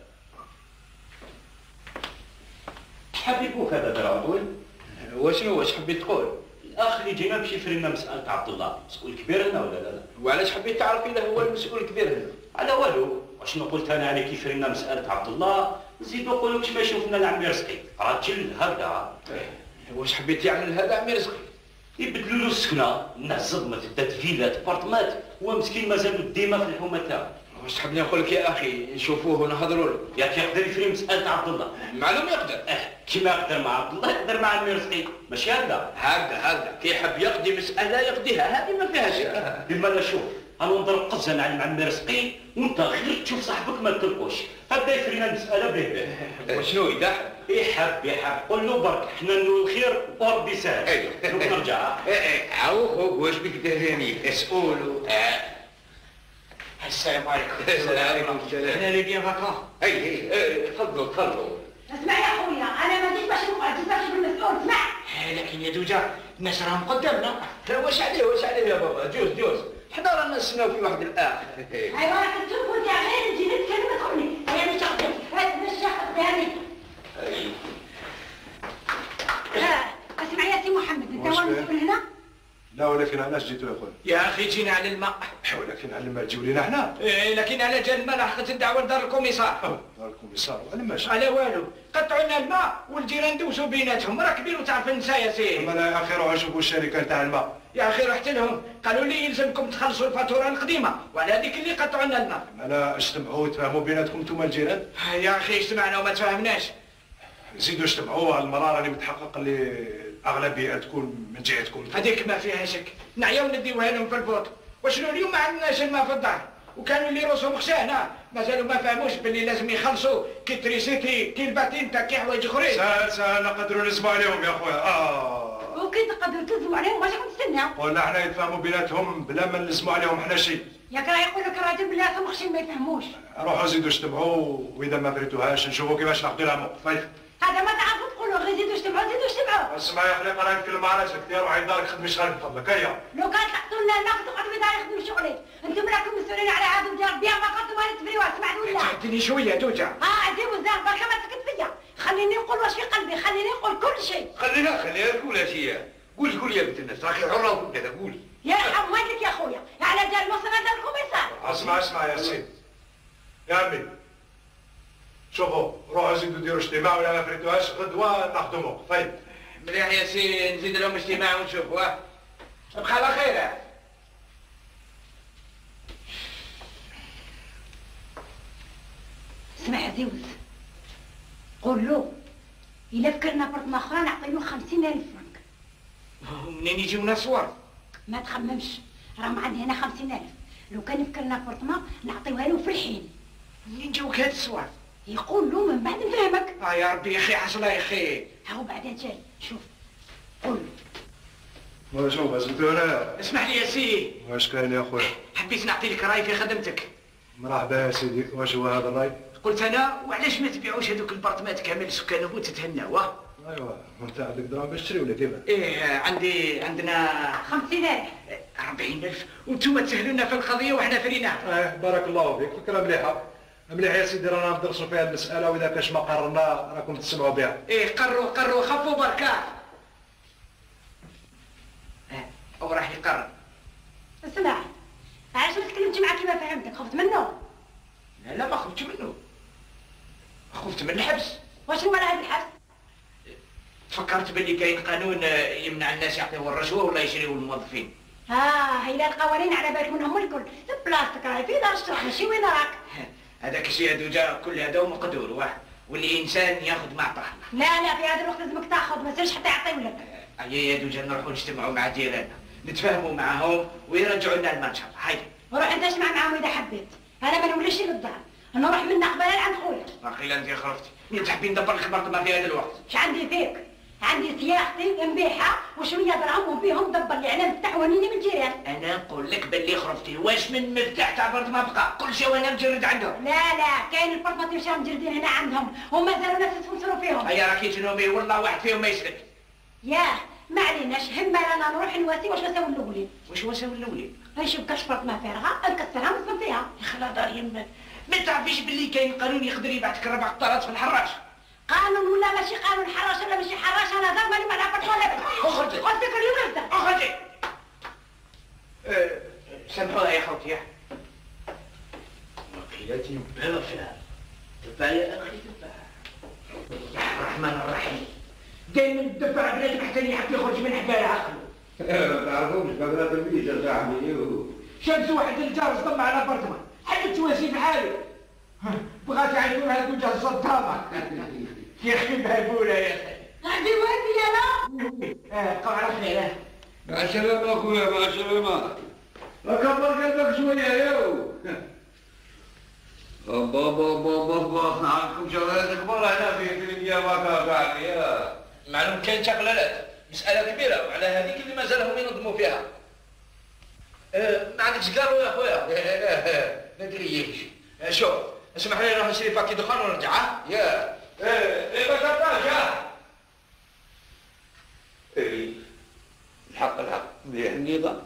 حبيبوك هذا درعول. واش حبيت تقول؟ الاخ اللي جينا باش يفرينا مساله عبد الله، مسؤول كبير هنا ولا لا؟ وعلاش حبيت تعرف الا هو المسؤول الكبير هنا؟ على والو، واشنو قلت انا عليك يفرينا مساله عبد الله، نزيدو نقولوا كيما شوفنا العمي رزقي، راجل هكذا. واش حبيت يعمل هذا عمي رزقي؟ يبدلوا له السكنه، الناس صدمت دات فيلات بارتمات، هو مسكين مازالو ديما في الحومه تاعو. واش تحبني نقول لك يا اخي نشوفوه ونهضروا له؟ ياك يقدر يفري مساله عبد الله؟ معلوم يقدر. كيما يقدر مع عبد الله يقدر مع عمي رزقي، ماشي هكذا؟ هكذا كي يحب يقضي مساله يقضيها، هذه ما فيها شك. بما لا شوف، انا نضرب قفزه نعلم عمي رزقي وانت غير تشوف صاحبك ما تلقوش، هبدا يفرينا المساله به. وشنو يدحر؟ يحب قول له برك حنا نقول الخير وربي سهل. ايوه نرجع. عاو خوك واش بك تهاني؟ اسئولوا. السلام عليكم. السلام عليكم. انا لي بيان فاكون. اي تفضلوا. اسمع يا خويا، انا ما جيت باش نقعد، جيت باش نكون مسؤول، اسمع. لكن يا دوجا الناس راهم قدامنا. واش عليه يا بابا؟ جوز حنا رانا نستناو في واحد الاخ. ايوا راك تشوف وانت غير تجي تتكلم تقولي انا مش شاطر، مش شاطر هذه. اسمع يا سي محمد، انت هو المسؤول هنا؟ لا ولكن علاش جيتوا يا خويا؟ يا اخي جينا على الماء. ولكن على ما تجيو لينا حنا؟ لكن على جال الماء لحقت الدعوه لدار الكوميسار. دار الكوميسار وعلى ماشي؟ على والو، قطعوا لنا الماء والجيران دوسوا بيناتهم، راك كبير وتعرف النساء يا سي. لا يا اخي روحوا شوفوا الشركه تاع الماء. يا اخي رحت لهم قالوا لي يلزمكم تخلصوا الفاتوره القديمه وعلى هذيك اللي قطعوا لنا الماء. انا اجتمعوا وتفاهموا بيناتكم انتم الجيران؟ يا اخي اجتمعنا وما تفاهمناش. زيدوا اجتمعوا على المراره اللي متحقق اللي الاغلبيه تكون من جهتكم. هذيك ما فيها شك، نعياو نديوها لهم في البوط. وشنو اليوم ما عندناش الماء في الدار، وكانوا اللي راسهم خشانه مازالوا ما فهموش باللي لازم يخلصوا كي تريسيتي كي الباتينتا كي حوايج اخرين. سهل نقدروا نسمعوا عليهم يا خويا. وكي تقدروا تلزموا عليهم واش راكم تستناو؟ قلنا حنا يتفاهموا بيناتهم بلا ما نسمعوا عليهم حنا شيء. ياك راه يقول لك الراجل بلي راهم خشين ما يفهموش. روحوا زيدوا اجتمعوا واذا ما فريتوهاش نشوفوا كيفاش ناخذوا لها موقف. هذا ما تعرفوا تقولوا غير زيدوا اجتمعوا. اسمع يا خليقه راه نتكلم مع راسك، دير روحي لدارك خدمي شغلك بفضلك. هيا لو كان تحطوا لنا الماء تقعدوا في دار يخدموا شغلي، انتم راكم مسؤولين على هذا الدار بيان ما قدتوا ما تفريوها، سمعت ولا؟ تهديني شويه دوجا. عندي وزار بركه ما تسكت فيا، خليني نقول واش في قلبي، خليني نقول كل شيء. خليها تقول اشياء. قول يا بنت الناس راكي حره وكذا قولي. يا رحم والديك يا خويا، على دار مصر دار الكوميسار. اسمع يا سيدي يا عمي، شوفوا روحوا زيدوا ديروا اجتماع ولا ما فريتوهاش غدوه ناخذوا موقف. طيب مليح يا سي، نزيد لهم اجتماع ونشوفوا. ابقى على خير. اسمع يا زوز، قول له إلا فكرنا بارتما أخرى نعطيلو 50,000 فرنك. منين يجيونا صور؟ ما تخممش، راهم عندي هنا 50,000، لو كان فكرنا بارتما نعطيوها له في الحين. منين جاوك هاد الصور؟ يقول له من بعد نفهمك. يا ربي يا اخي حصله يا اخي. هاو بعدين جاي، شوف قول له. شوف زدتوا هنايا. اسمح لي يا سي. واش كاين يا خويا؟ حبيت نعطي لك راي في خدمتك. مرحبا يا سيدي، واش هو هذا الراي؟ قلت انا وعلاش ما تبيعوش هذوك البارتمات كامل سكانهم وتتهناوا؟ ايوا انت عندك دراهم باش تشري ولا كيفاش؟ عندنا 50,000. 40,000 وانتم تسهلوا لنا في القضيه وحنا فريناها. بارك الله فيك، فكره مليحه. مليح يا سيدي، رانا ندرسوا فيها المساله واذا كاش ما قررنا راكم تسمعوا بها. قروا خفوا بركات. او راح يقرر. اسمع، علاش ما تكلمتش معاه كيما فهمتك؟ خفت منه؟ لا ما خفتش منه، خفت من الحبس. وشنو على هذا الحبس؟ تفكرت باللي كاين قانون يمنع الناس يعطيو الرشوه ولا يشريو الموظفين. هي القوانين على بالك منهم الكل، بلاصتك راهي في دار الشرح ماشي وين راك. هذاك الشيء دوجا كل هذا ومقدور واللي انسان ياخذ ما عطاه الله. لا في هذا الوقت لازمك تاخذ، ما تسالش حتى يعطيو لك. يا دوجا نروحوا نجتمعوا مع جيراننا، نتفاهموا معاهم ويرجعوا لنا المال ان شاء الله. هيا وروح انت اسمع معاهم اذا حبيت، انا ما نوليش للدار، نروح منا قبل عند خويا. قيل انت يا خرفتي، مين تحبين ندبر لك ما في هذا الوقت؟ اش عندي فيك؟ عندي سياختي نبيعها وشويه درهم وبيهم دبر لي على مفتاح ونيني من جيران. انا نقول لك باللي خرفتي واش من مفتاح تاع برد ما بقى، كل شيء وانا مجرد عندهم. لا كاين الفرطه مشاو مجردين هنا عندهم ومازالوا ناس يتفلسروا فيهم. هيا راكي تنومي والله واحد فيهم ما يسلك. ياه ما عليناش، هما رانا نروح نواسي واش نساوي الاولين. واش نساوي الاولين؟ نشوف كاش فرطمه فارغه نكسرها ونصب فيها. يا خلا دار يمك، ما تعرفيش باللي كاين قانون يقدر يبعثك 4 قطارات في الحراش؟ قانون ولا ماشي قانون، حراش ولا ماشي حراش، انا غير ماني ما نعرفش ولا بس. اخرجي قلت لك اليوم نبدا. اخرجي. سامحوها يا خوتي. وقيلتي بافع دفع يا اخي دفع. يا الرحمن الرحيم، دائما تدفع بلادك حتى حتى يخرج من حبال عقله. ما تعرفوش بغداد البيت يا صاحبي. شمس واحد الجار صدم على الابرتمان، حلت تواسي بحاله. بغات يعيطولها توجه الصدامه. يا اخي بهبوله يا اخي. غادي وادي انا. بقاو على خير. مع السلامة اخويا، مع السلامة. كبر قلبك شوية ياو. بابا عندكم شغلات كبار هنا في النيابات يا صاحبي. معلوم كاين شغلات، مسألة كبيرة وعلى هذيك اللي مازالهم ينظموا فيها. ما عندكش قالوا يا خويا؟ ما تريش. شوف اسمح لي نروح نشري باكي دخان ونرجع. يا ما تبقاش. الحق مليح النظام.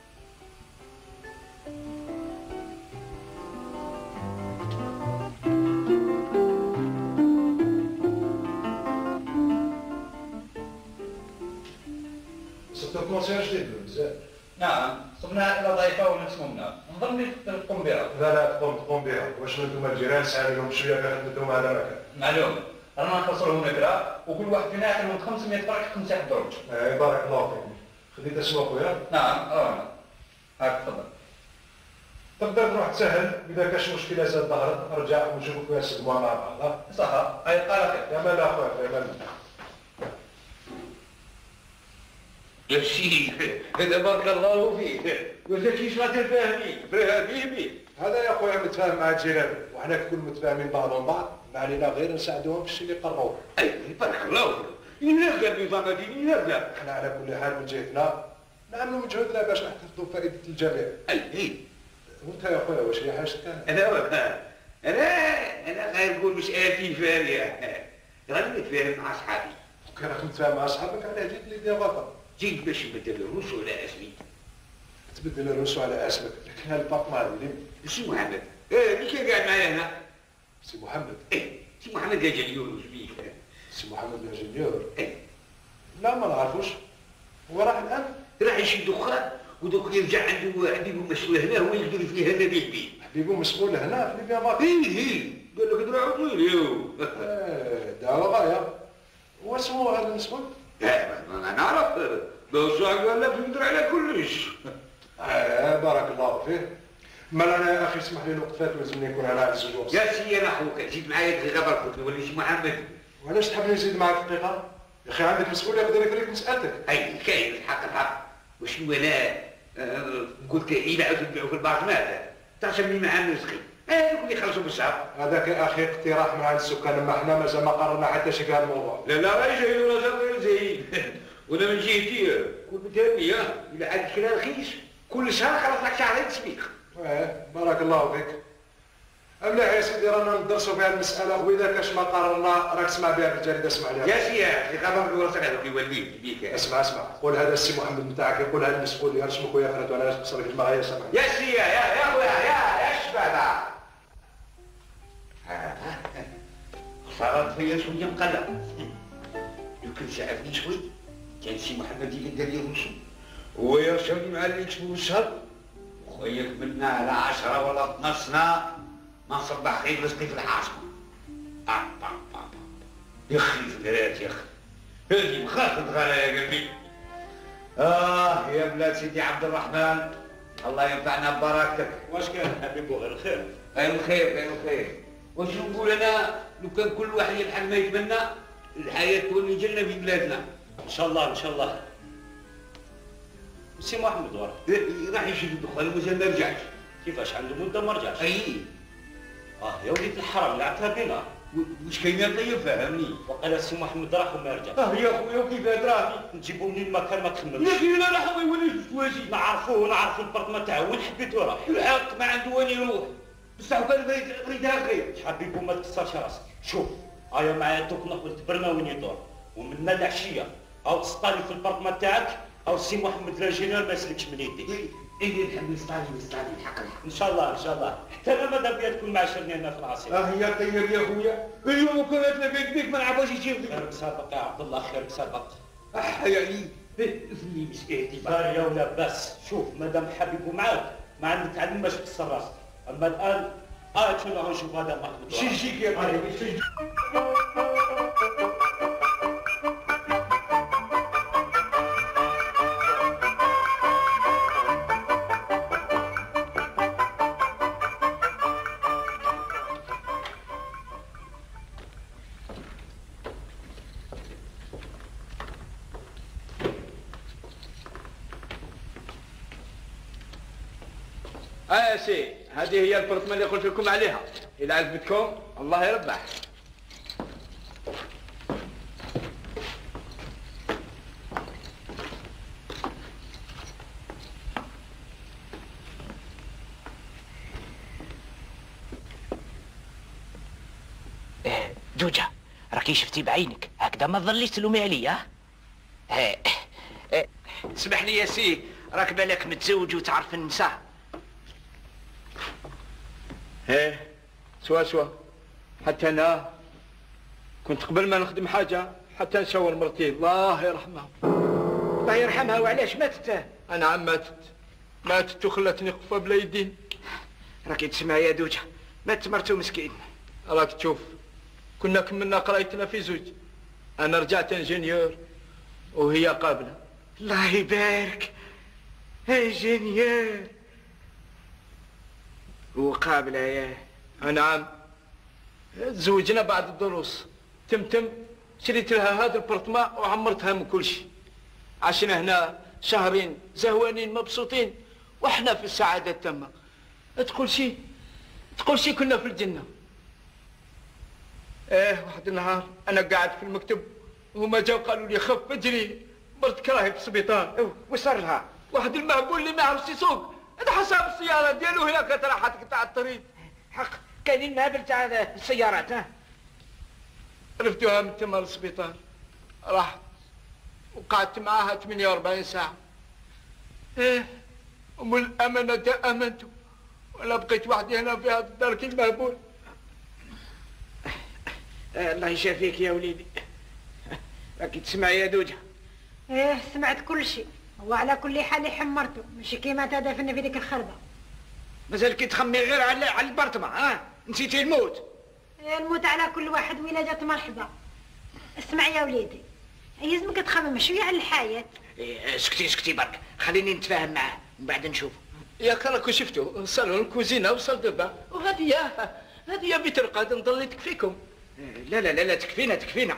صرتوا كونسير جديد بزاف. نعم صرنا إلى ضيفة ونسمونا، نظن تقوم بها. لا تقوم بها، واش انتم الجيران ساعدوا لهم شويه باش خدمتهم هذا مكان. معلوم، رانا نخلصوا لهم نكرة وكل واحد فينا ياخذ من 500 فرق 5 دروج. بارك الله فيك. خديت اسمه خويا؟ نعم رانا. هاك تفضل. تقدر تروح تسهل، اذا كاش مشكله زاد ظهرت ارجع ونشوفوا كيف نسدموها مع بعض. صح، هاي قال خير. يا مال اخويا يا مال. يا شيخ هذا بارك الله فيك. ولا كيش فاهمين. هذا يا خويا متفاهم مع الجيران، وحنا كل متفاهمين بعضهم بعض، ما علينا غير نساعدوهم في الشيء اللي قرروه. اي بارك الله فيك. ينبدا النظام هذه ينبدا. احنا على كل حال من جهتنا نعملوا مجهودنا باش نحفظوا فائده الجميع. اي وانت يا خويا واش هي حاجتك؟ انا غير نقول مسألتي فاريه. غادي نتفاهم مع اصحابي. كي راك متفاهم مع اصحابك علاه جيت لي ديال بطل. جيت باش نبدل الروس على اسمي. تبدل الروس على اسمك، لكن هالباطمان اللي سي محمد. اللي كان قاعد معايا هنا. سي محمد. سي محمد يا جليور وش بيك؟ سي محمد يا جليور. ايه. لا ما نعرفوش. هو راح الان؟ راح يشد دخان ودوك يرجع عنده حبيبه مسؤول هنا هو يقدر فيها هنا بيه. حبيبه مسؤول هنا في ليبيا باطل. ايه قال لك دروع طويل يو. دار غايه. واسمو هذا المسؤول؟ ما نعرف. بوصاك قال لك ندير على كلش. بارك الله فيه. ما انا يا اخي اسمح لي الوقت فات لازمني نكون على هذا الزوج. يا سي انا اخوك زيد معايا دقيقه برك نولي سي محمد. وعلاش تحبني نزيد معاك دقيقه؟ يا اخي عندك مسؤول يقدر يفريك مسألتك. اي كاين الحق. وشنو انا قلت يبعثوا يبيعوا في الباطمات. تعرف مع الرزقي. هذوك اللي يخلصوا بالصعب. هذاك يا اخي اقتراح من عند السكان، اما احنا مازال ما قررنا حتى شيء في هذا الموضوع. لا غير جاي ولا غير زين. وانا من جهتي كل متهمي الى عاد كذا رخيص كل شهر خلص لك شهرين تسبيق. بارك الله فيك. مليح يا سيدي رانا ندرسوا في هذه المساله، واذا كاش ما قررنا راك تسمع بها في الجريده اسمع لها. يا سي في خبر ورثك هذوك يوليك بيك. اسمع قول هذا السي محمد نتاعك يقول هذا المسؤول يرسمك ويا فرد وانا نقصر في دماغي سامع. يا سي يا خويا يا شباب. صارت فيا شويه مقلق. يمكن ساعدني شوي. كان سي محمد يقدر يغشو هو يرسلني مع اللي يكتبوا الشهر وخويا كملنا على 10 ولا 12 سنه ما نصبح خير رزقي في العاصمه. يا اخي الفلات يا اخي هذه مخافت غلا يا قلبي. يا بلاد سيدي عبد الرحمن الله ينفعنا ببركتك. واش كان حبيبو غير الخير؟ غير الخير. واش نقول انا لو كان كل واحد يلحق ما يتمنى الحياه تولي جنه في بلادنا. ان شاء الله. سي محمد وراه راح يشد الدخان ومازال ما رجعش. كيفاش عنده مده ما رجعش؟ اي يا وليد الحرام لعبتها بينا. واش كاين يا طيب فهمني. وقال السي محمد راح وما رجع. يا خويا وكيف دراهي؟ نجيبو منين ما كان ما تخممش. لكن انا راح يولي واجي. نعرفو البرطمان تاعو وين حبيتو راه. الحق ما عنده وين يروح. بصح وكان بريدها خير. حبيبو ما تكسرش راسك. شوف هيا معايا دوك نخرج تبرنا وين يدور ومن العشيه او تسطالي في البرطمان تاعك او السي محمد لاجينير ما يسلكش من يديك. ايه نحب نستعجل الحق ان شاء الله حتى انا ماذا بيا تكون معاشرني هنا في العاصمه. يا طيب يا خويا اليوم كنت لقيت بيك ما نعرفوش يجيب لي. خيرك سابق يا عبد الله خيرك سابق. يعني اثني مسكيتي صار يا ولا بس شوف مادام حبيبو معاك ما عندك تعلم باش تكسر راسك. اما الان شنو غنشوف هذا محمود. شيك يا طيب. يا سي هذه هي البرطمان اللي قلت لكم عليها، إذا عجبتكم الله يربح. جوجة راكي شفتي بعينك هكذا ما تظليش تلومي عليا. اسمح لي يا سي، راك بالك متزوج وتعرف النساء. سوا حتى انا كنت قبل ما نخدم حاجه حتى نشاور مرتي الله يرحمها. الله يرحمها. وعلاش ماتت؟ انا ماتت وخلتني قفه بلا يدين. راكي تسمع يا دوجة، ماتت مرتو مسكين. راك تشوف كنا كملنا قرايتنا في زوج، انا رجعت انجينيور وهي قابله. الله يبارك. انجينيور وقابله ياه. نعم تزوجنا بعد الدروس. تمتم شريت لها هذا البرطمان وعمرتها من كل شيء. عشنا هنا شهرين زهوانين مبسوطين واحنا في السعاده التامه. تقول شي كنا في الجنه. واحد النهار انا قاعد في المكتب وهما جاو قالوا لي خف اجري مرتك راهي في السبيطار. واش صار لها؟ واحد المهبول اللي ما يعرفش يسوق حساب السياره ديالو هناك راحت قطع الطريق. حق كاينين مهابل تاع السيارات. رفدوها من تما للسبيطار، راحت وقعدت معاها 48 ساعة. ومن الأمانة آمنت ولا بقيت وحدي هنا في هذا الدار كي المهبول. الله يشافيك يا وليدي. راكي تسمع يا دوجة؟ سمعت كل شيء، وعلى كل حال حمرته ماشي كيما تدفن في ديك الخربة. مازال كي تخمي غير على البرطمان. نسيتي الموت. الموت على كل واحد وإلا جات مرحبا. اسمع يا وليدي، يلزمك تخمم شويه على الحياة. اسكتي برك، خليني نتفاهم معاه ومن بعد نشوف. ياك راكو شفتو صالون الكوزينه وصال دبا وهذه بيت رقاد نضل تكفيكم. لا تكفينا.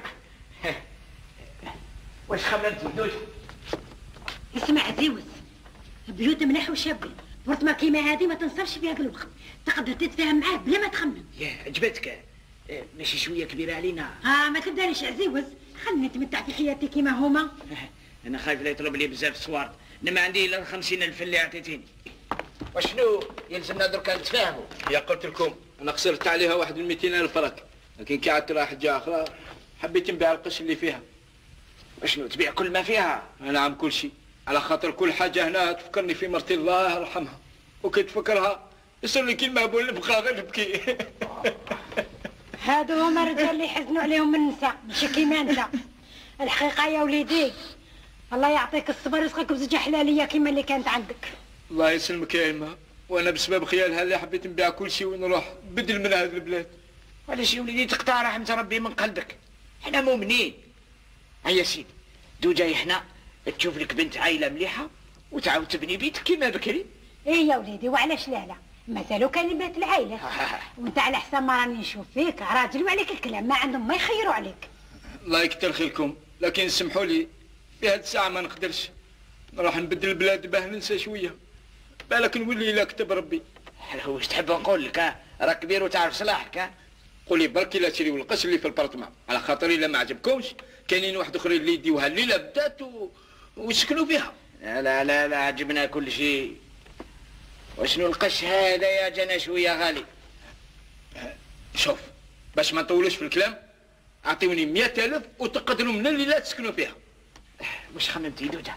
واش خممتوا دوج؟ اسمع زيوز، بيوت ملاح وشابين، برطمة كيما هذه ما تنصرفش فيها الوقت، تقدر تتفاهم معاه بلا ما تخمم. يا عجبتك؟ ماشي شويه كبيره علينا؟ ما تبداليش عزيوز، خليني نتمتع في حياتي كيما هما. انا خايف لا يطلب لي بزاف الصوارد، انا ما عندي الا 50,000 اللي عطيتيني. وشنو يلزمنا دركا نتفاهموا؟ يا قلت لكم انا خسرت عليها واحد 200,000 فرق، لكن كي عدت راح حاجه اخرى حبيت نبيع القش اللي فيها. وشنو تبيع كل ما فيها؟ نعم كل شيء، على خاطر كل حاجه هنا تفكرني في مرتي الله يرحمها، وكي تفكرها يصير لي كي المهبول نبقى غير نبكي. هادو هما الرجال اللي يحزنوا عليهم من النساء ماشي كيما انت. الحقيقه يا وليدي الله يعطيك الصبر يرزقك بزوجة حلاليه كيما اللي كانت عندك. الله يسلمك يا اما، وانا بسبب خيالها اللي حبيت نبيع كل شيء ونروح بدل من هذه البلاد. علاش يا وليدي تقطع رحمة ربي من قلبك؟ احنا مؤمنين. هيا سيدي دوجا احنا تشوف لك بنت عائله مليحه وتعاود تبني بيتك كيما بكري. ايه يا وليدي وعلاش لا مازالو كاين بيت العائله. وانت على حسب ما راني نشوف فيك راجل وعليك الكلام ما عندهم ما يخيروا عليك. الله يكتر خيركم، لكن سمحوا لي في هاد الساعه ما نقدرش نروح نبدل البلاد باه ننسى شويه، بالك نولي الا كتب ربي. واش تحب نقول لك؟ راك كبير وتعرف صلاحك. ها قول لي برك الا تشريو القش اللي في البارتمان، على خاطر الا ما عجبكمش كاينين واحد اخرين اللي يديوها الليله بدات ويسكنوا فيها. لا لا لا عجبنا كل شيء. وشنو القش هذا يا جانا شويه غالي؟ شوف باش ما نطولوش في الكلام، اعطيوني 100,000 وتقدروا من الليله تسكنوا فيها. واش خممتي دوجا؟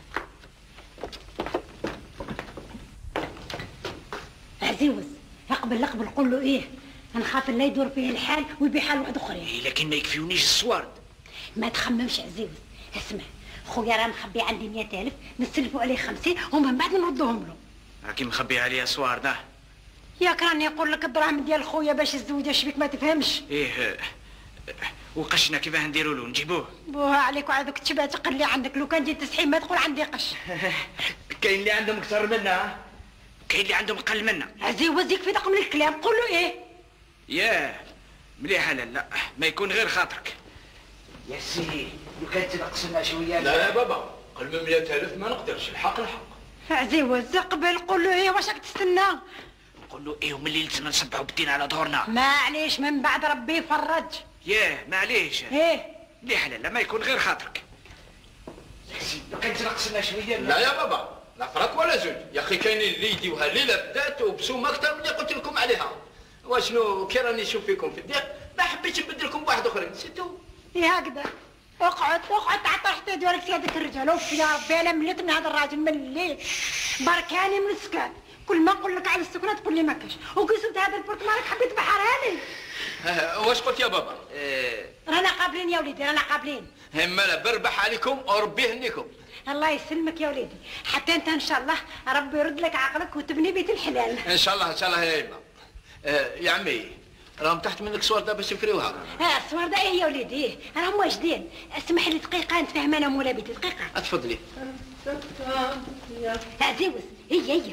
عزيوز اقبل قول له ايه، نخاف لا يدور فيه الحال ويبيع حال واحد اخرين. إيه لكن ما يكفيونيش الصوارد. ما تخممش عزيوز، اسمع خويا راه مخبي عندي 100,000 نسلفوا عليه 50 ومن بعد نردوهم له. راكي مخبي عليا صوارد. ياك راني نقول لك الدراهم ديال خويا باش الزوجه شبيك ما تفهمش. ايه وقشنا كيفاه نديروا له نجيبوه؟ بوها عليك وعندك تشبه تقلي عندك، لو كان جيت تسحي ما تقول عندي قش. كاين اللي عندهم اكثر منا، كاين اللي عندهم اقل منا. عزيز يكفي دق من الكلام، قول له ايه. ياه مليحه. لا ما يكون غير خاطرك يا سي. لو كان تنقصنا شويه. لا يا بابا قل من 100,000 ما نقدرش. الحق عزيز قبل قول له ايه، واش راك تستنى؟ نقول له ايه ومن الليل نصبحوا بدينا على ظهرنا. معليش من بعد ربي يفرج. ياه معليش. ايه مليحه. لا ما يكون غير خاطرك يا سي. لو كان تنقصنا شويه. لا يا بابا لا فرق ولا زوج يا اخي، كاينين اللي يديوها الليله بدات وبسومه اكثر من اللي قلت لكم عليها. واشنو كي راني نشوف فيكم في الضيق ما حبيتش نبدلكم بواحد اخرين سيتو. ايه هكذا. اقعد تعطل حتى يدورك سيادك الرجال. اوف يا ربي انا مليت من هذا الراجل من الليل، بركاني من السكان. كل ما نقول لك على السكنه تقول لي ما كاش، وقسمت هذا البرطمان حبيت بحراني. واش قلت يا بابا؟ رانا قابلين يا وليدي، رانا قابلين. هما لا بربح عليكم وربي يهنيكم. الله يسلمك يا وليدي، حتى انت ان شاء الله ربي يرد لك عقلك وتبني بيت الحلال. ان شاء الله يا ايما. يا عمي راهم تحت منك صور باش يفريوها. الصور ده ايه يا وليدي؟ راهم واجدين. اسمح لي دقيقه نتفاهم انا مولا بيتي دقيقه. تفضلي. عزيز هي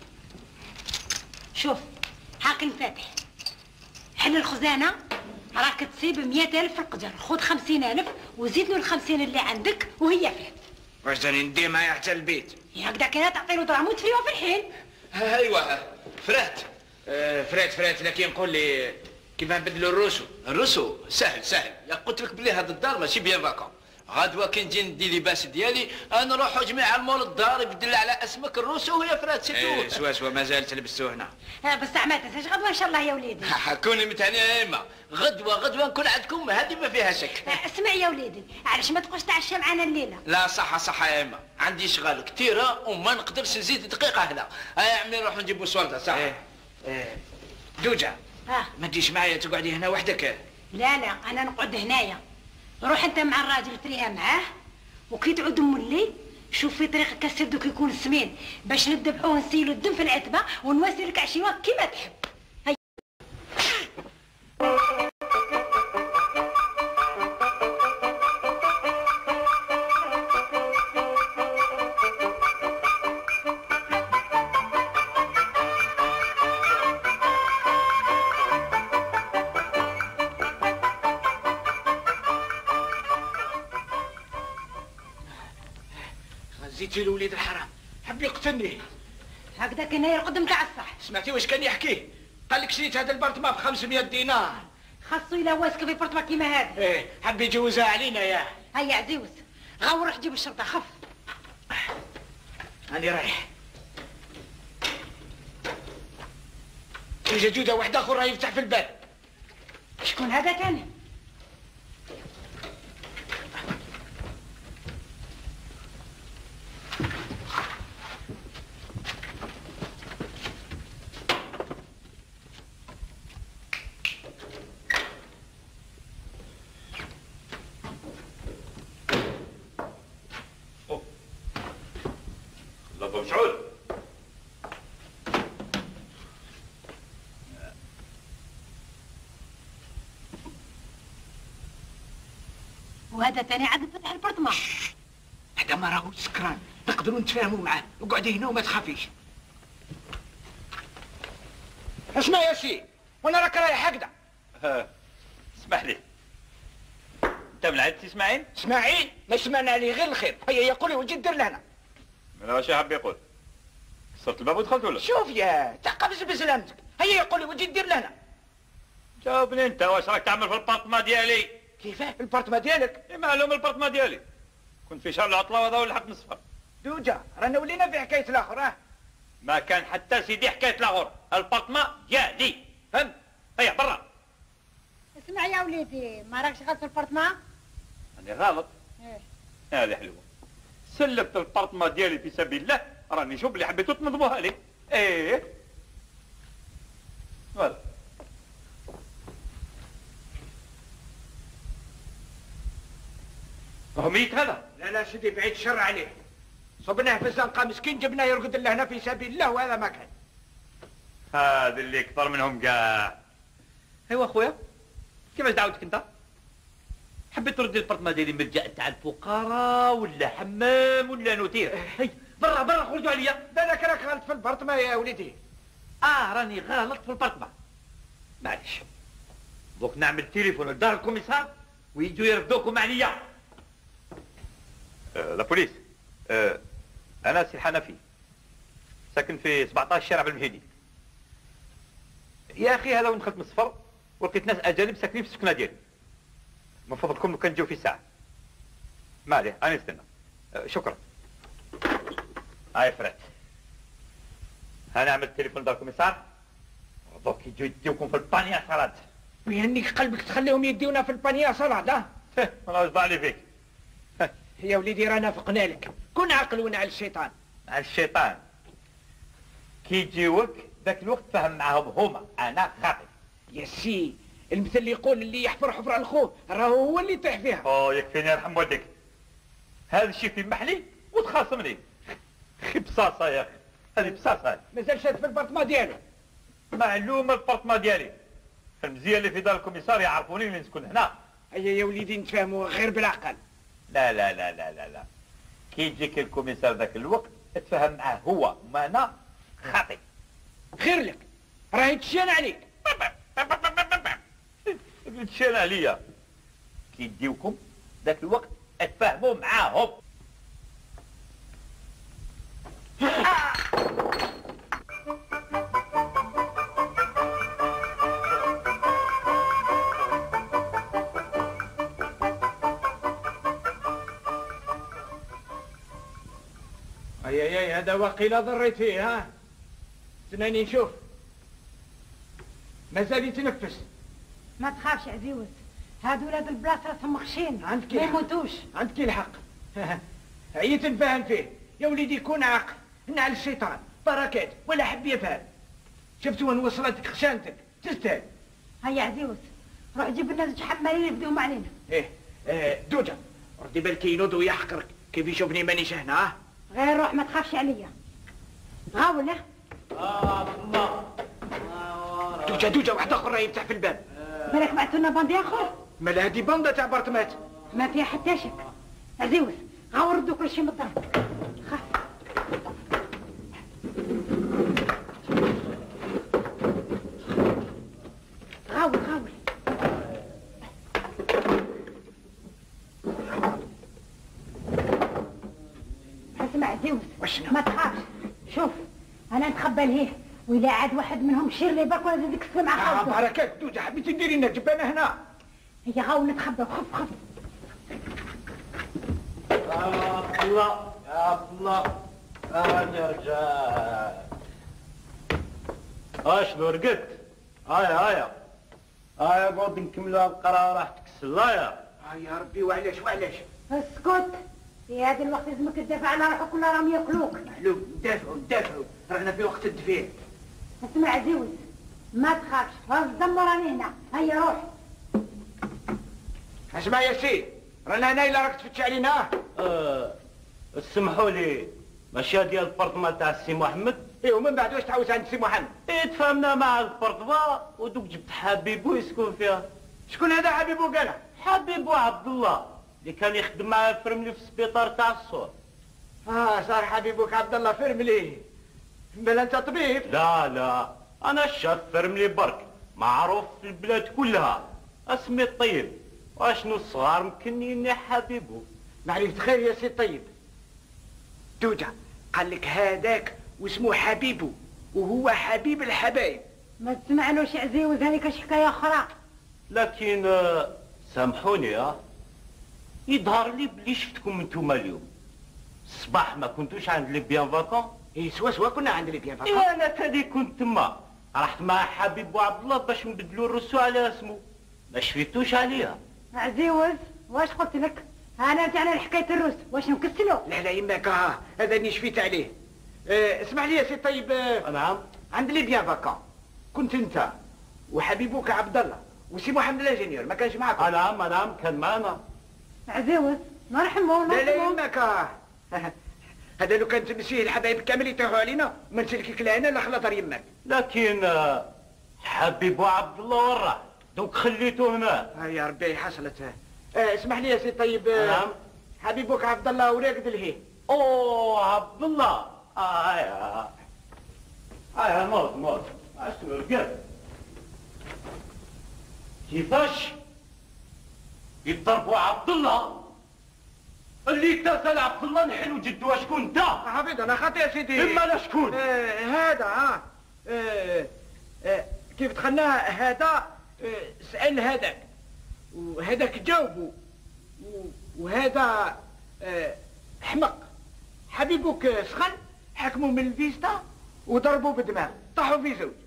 شوف هاك الفاتح. حل الخزانه راك تصيب 100,000 في القدر، خذ 50,000 وزيد له ال50 اللي عندك وهي فات. واش راني ندير معايا حتى البيت؟ هكذا كان تعطي له دراهم وتفريوها في الحين. ايوا فرات. فرات لكن قول لي كيف نبدلوا الروسو سهل. يا قلت لك بلي هاد الدار ماشي بيان فاكون. غدوه كي نجي ندي لباس ديالي نروحوا جميع المول الدار يبدل على اسمك الروسو وهي فرات سيتو. سوا مازال تلبسوه هنا. بصح ما تنساش غدوه ان شاء الله يا وليدي. كوني متهنيه يا اما. غدوه نكون عندكم هذه ما فيها شك. اسمع يا وليدي علاش ما تبقاش تعشى معنا الليله؟ لا صح يا اما، عندي شغال كثيره وما نقدرش نزيد دقيقه هنا. يا عمي نروحوا نجيبوا صورده صح. دوجا ما تجيش معايا تقعدي هنا وحدك. لا انا نقعد هنايا. روح انت مع الراجل فريها معاه، وكي تعود مولي شوف في طريقه كسر دوك يكون سمين باش نذبحوه ونسيلو الدم في العتبه ونواسي لك عشيوه كيما تحب. زيتي الوليد الحرام حب يقتلني. هكذا كان يرقد متاع الصح. سمعتي واش كان يحكي؟ قال لك شريت هذا البرطمان ب 500 دينار. خاصو الا واسك في برطمان كيما هذا. حب يجوزها علينا ياه. هيا عزيز غاو روح جيب الشرطه خف. راني رايح. جوده واحد اخر راه يفتح في الباب. شكون هذا كان؟ لابا مشعول. وهذا ثاني عاد فتح البرطمان. هذا ما راهو سكران، نقدروا نتفاهموا معاه. اقعدي هنا وما تخافيش. اسمع يا سي، وانا راك رايح هكذا. اسمح لي. انت من عائلة اسماعيل؟ اسماعيل ما سمعنا عليه غير الخير. هيا يقول لي وجي دير لهنا. انا واش حاب يقول؟ كسرت الباب ودخلت ولا؟ شوف يا تقبز بسلامتك. هيا يقول لي وجي دير لهنا. جاوبني انت، واش راك تعمل في البارتما ديالي؟ كيفاه في البارتما ديالك؟ ايه معلوم البارتما ديالي، كنت في شهر العطله وهذا هو اللي حط نصفر. دوجا رانا ولينا في حكايه الاخر. ما كان حتى سيدي حكايه الاخر، البارتما ديالي فهمت؟ هيا برا. اسمع يا وليدي، ما راكش غلط في البارتما؟ راني غلط؟ ايه هذه حلوه. سلفت البارتما ديالي في سبيل الله، راني نشوف اللي حبيتو تنظموها لي. ايه فوالا. هو ميت هذا؟ لا سيدي بعيد الشر عليه. صبناه في الزنقه مسكين، جبناه يرقد لهنا في سبيل الله وهذا ما كان. هذا اللي اكثر منهم كاع. ايوا اخويا، كيفاش دعوتك انت؟ حبيت تردي البارتما ديالي ملجأ تاع الفقراء ولا حمام ولا نوتير؟ هي برا خرجوا عليا. بالك راك غلط في البارتما يا وليدي. راني غلط في البارتما. معليش. دوك نعمل تليفون لدار الكوميسار ويجوا يردوكم عليا. لا بوليس. انا سي الحنفي، ساكن في 17 شارع بالمهيدي. يا اخي هذا وين دخلت من السفر ولقيت ناس اجانب ساكنين في السكنه ديالي. من فضلكم لو كان تجيو في ساعه. ما عليه، انا نستنى. شكرا. هاي فرات. انا عملت تليفون لدار الكوميسار دوك يجوا يديوكم في البانيا صالاد. ويهنيك قلبك تخليهم يديونا في البانيا صالاد. انا واش بالي فيك؟ يا وليدي رانا فقنا لك، كن عقل ونعل الشيطان. على الشيطان كي يجيوك ذاك الوقت فهم معاهم هما انا خاطئ. يا سي المثل اللي يقول اللي يحفر حفره لخوه راه هو اللي يطيح فيها. يكفيني يرحم والديك. هذا الشيء في محلي وتخاصمني. خي بصاصه يا اخي، هذه بصاصه. مازال شاد في البارتما ديالو. معلومه البارتما ديالي. المزيه اللي في دار الكوميسار يعرفوني اللي نسكن هنا. هيا يا وليدي نتفاهموا غير بالعقل. لا لا لا لا لا لا. كي يجيك الكوميسار ذاك الوقت اتفاهم معاه هو ما انا خاطئ. خير لك، راه يتشان عليك. يتشان عليا. كي يديوكم ذاك الوقت اتفاهموا معاهم. اي هذا وقيل ضريت فيه. ها سناني نشوف مازال يتنفس. ما تخافش عزيوز، هادو ولاد البلاصه راهم مخشين عندك ما يموتوش. عندك الحق. عييت نفهم فيه يا وليدي، كون عاقل نعل الشيطان بركات ولا حب يفهم. شفت وين وصلتك خشانتك تستاهل. هيا عزيوز روح جيب لنا زوج حمالين يفدوهم علينا. دوجا ردي بالك ينوض ويحقرك كيف يشوفني مانيش هنا. غير روح ما تخافش عليا. غاول الله. دوجا واحد اخر راه يفتح في الباب. بالك بعثوا لنا باندي اخر. مالا هادي باندا تاع بارتمات ما فيها حتى شك. عزيوز غاول ردوا كل شيء من الدار. خاف. غاول اسمع عزيوز ما تخافش. شوف انا نتخبى لهيه، وإذا عاد واحد منهم شير لي برك ولا زيدك تسمع مع خالته. بركات دوجا حبيتي ديري لنا جبانه هنا. هي غاول نتخبى. خف يا الله يا الله يا رجال. اشنو رقدت؟ هيا قعد نكملوا القراءة راحتك السلاية. يا ربي وعلاش اسكت. في هذا الوقت لازمك تدافع على روحك ولا راهم ياكلوك. معلوم ندافعوا رانا في وقت الدفاع. اسمع عزيوز ما تخافش، راس الدم راني هنا. هيا روح. اسمع يا سي رانا هنا الا راك تفتش علينا. اسمحوا لي ماشي ديال البارتما تاع السي محمد. ومن بعد واش تعاوز عند السي محمد؟ تفاهمنا مع البارتما ودوك جبت حبيبو يسكن فيها. شكون هذا حبيبو قال؟ حبيبو عبد الله اللي كان يخدم معاه فرملي في السبيطار تاع الصور. صار حبيبك عبد الله فرملي. بل انت طبيب؟ لا انا الشاف فرملي برك، معروف في البلاد كلها، اسمي الطيب. واشنو الصغار مكنيني حبيبو. معرفة خير يا سي طيب. دوجا قال لك هذاك واسمه حبيبو وهو حبيب الحبايب. ما تسمعنوش عزيوز هذيك شي حكايه اخرى. لكن سامحوني يظهر لي بلي شفتكم انتوما اليوم الصباح ما كنتوش عند لي بيان فاكون. اي سوا كنا عند لي بيان فاكون. انا تاني كنت تما، رحت مع حبيب وعبد الله باش نبدلوا الرسو على اسمه، ما شفيتوش عليها. عزيوز واش قلت لك؟ انا تاعنا حكايه الروس واش نكسلو؟ لا يماك هذا اللي شفيت عليه. اسمح لي يا سي طيب. نعم. عند لي بيان فاكون كنت انت وحبيبك عبد الله وسي محمد الانجينيور، ما كانش معاكم؟ نعم كان معنا. عزيوز نرحمو. لا يماك هذا لو كان تمشيه الحبايب كامل يتاهوا علينا ما نسلكك لا انا لا خلاطر يماك. لكن حبيب وعبد الله وراه دوك خليته هنا. يا ربي حصلت. اسمح لي يا سي طيب. نعم. حبيبك عبد الله وراقد لهيه. عبد الله. نوض اسمع رقاد. كيفاش يضربوا عبد الله اللي اتصل عبد الله نحن جدو شكون انت؟ حفيظ انا خاطي يا سيدي. اما لا شكون؟ هذا كيف دخلنا هذا سأل هذاك وهذاك جاوبه وهذا حمق. حبيبك سخن حكموا من الفيستا وضربوا بدماغ طاحوا في زوج.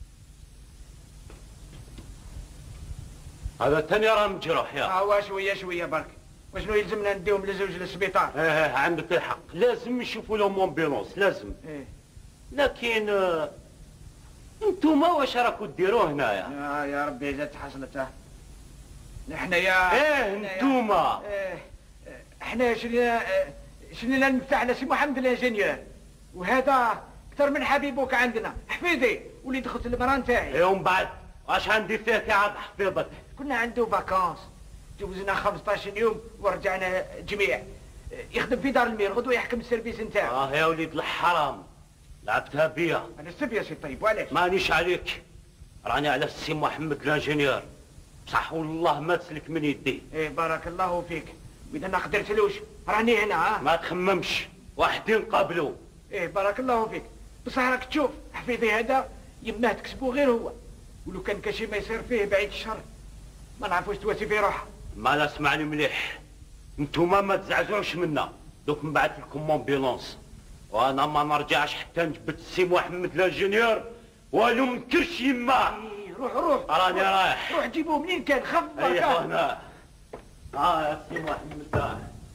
هذا الثاني راه مجروح يا. شويه برك. وشنو يلزمنا نديهم لزوج للسبيطار؟ عندك الحق، لازم نشوفوا لهم امبيلونس لازم. لكن انتوما واش راكو ديروا هنايا؟ يا ربي جات حصلت. نحن يا انتوما احنا شنينا نفتح سي محمد الانجينيور وهذا اكثر من حبيبك عندنا حفيظي وليد خت المراه نتاعي. ومن بعد واش غندير فيها كي عاد حفيظك؟ كنا عنده فاكونس جوزنا 15 يوم ورجعنا جميع. يخدم في دار المير غدوه يحكم السيرفيس نتاعو. يا وليد الحرام لعبتها بيا. انا السب يا سي طيب وعلاش؟ مانيش عليك، راني على السي محمد الانجينيور بصح والله ما تسلك من يدي. بارك الله فيك. واذا ما قدرتلوش راني هنا. ما تخممش واحد نقابلو. بارك الله فيك. بصح راك تشوف حفيظي هذا يماه تكسبو غير هو، ولو كان كاشي ما يصير فيه بعيد الشر ما نعرفوش تواسي في روحها. ما لا اسمعني مليح، انتوما ما تزعزعوش منا، دوك نبعث لكم امبيلونس وانا ما نرجعش حتى نجبد السي محمد الانجينيور ولو منكرش يما. روح راني رايح. روح جيبوه منين كان خف بركان. هنا يا سي محمد.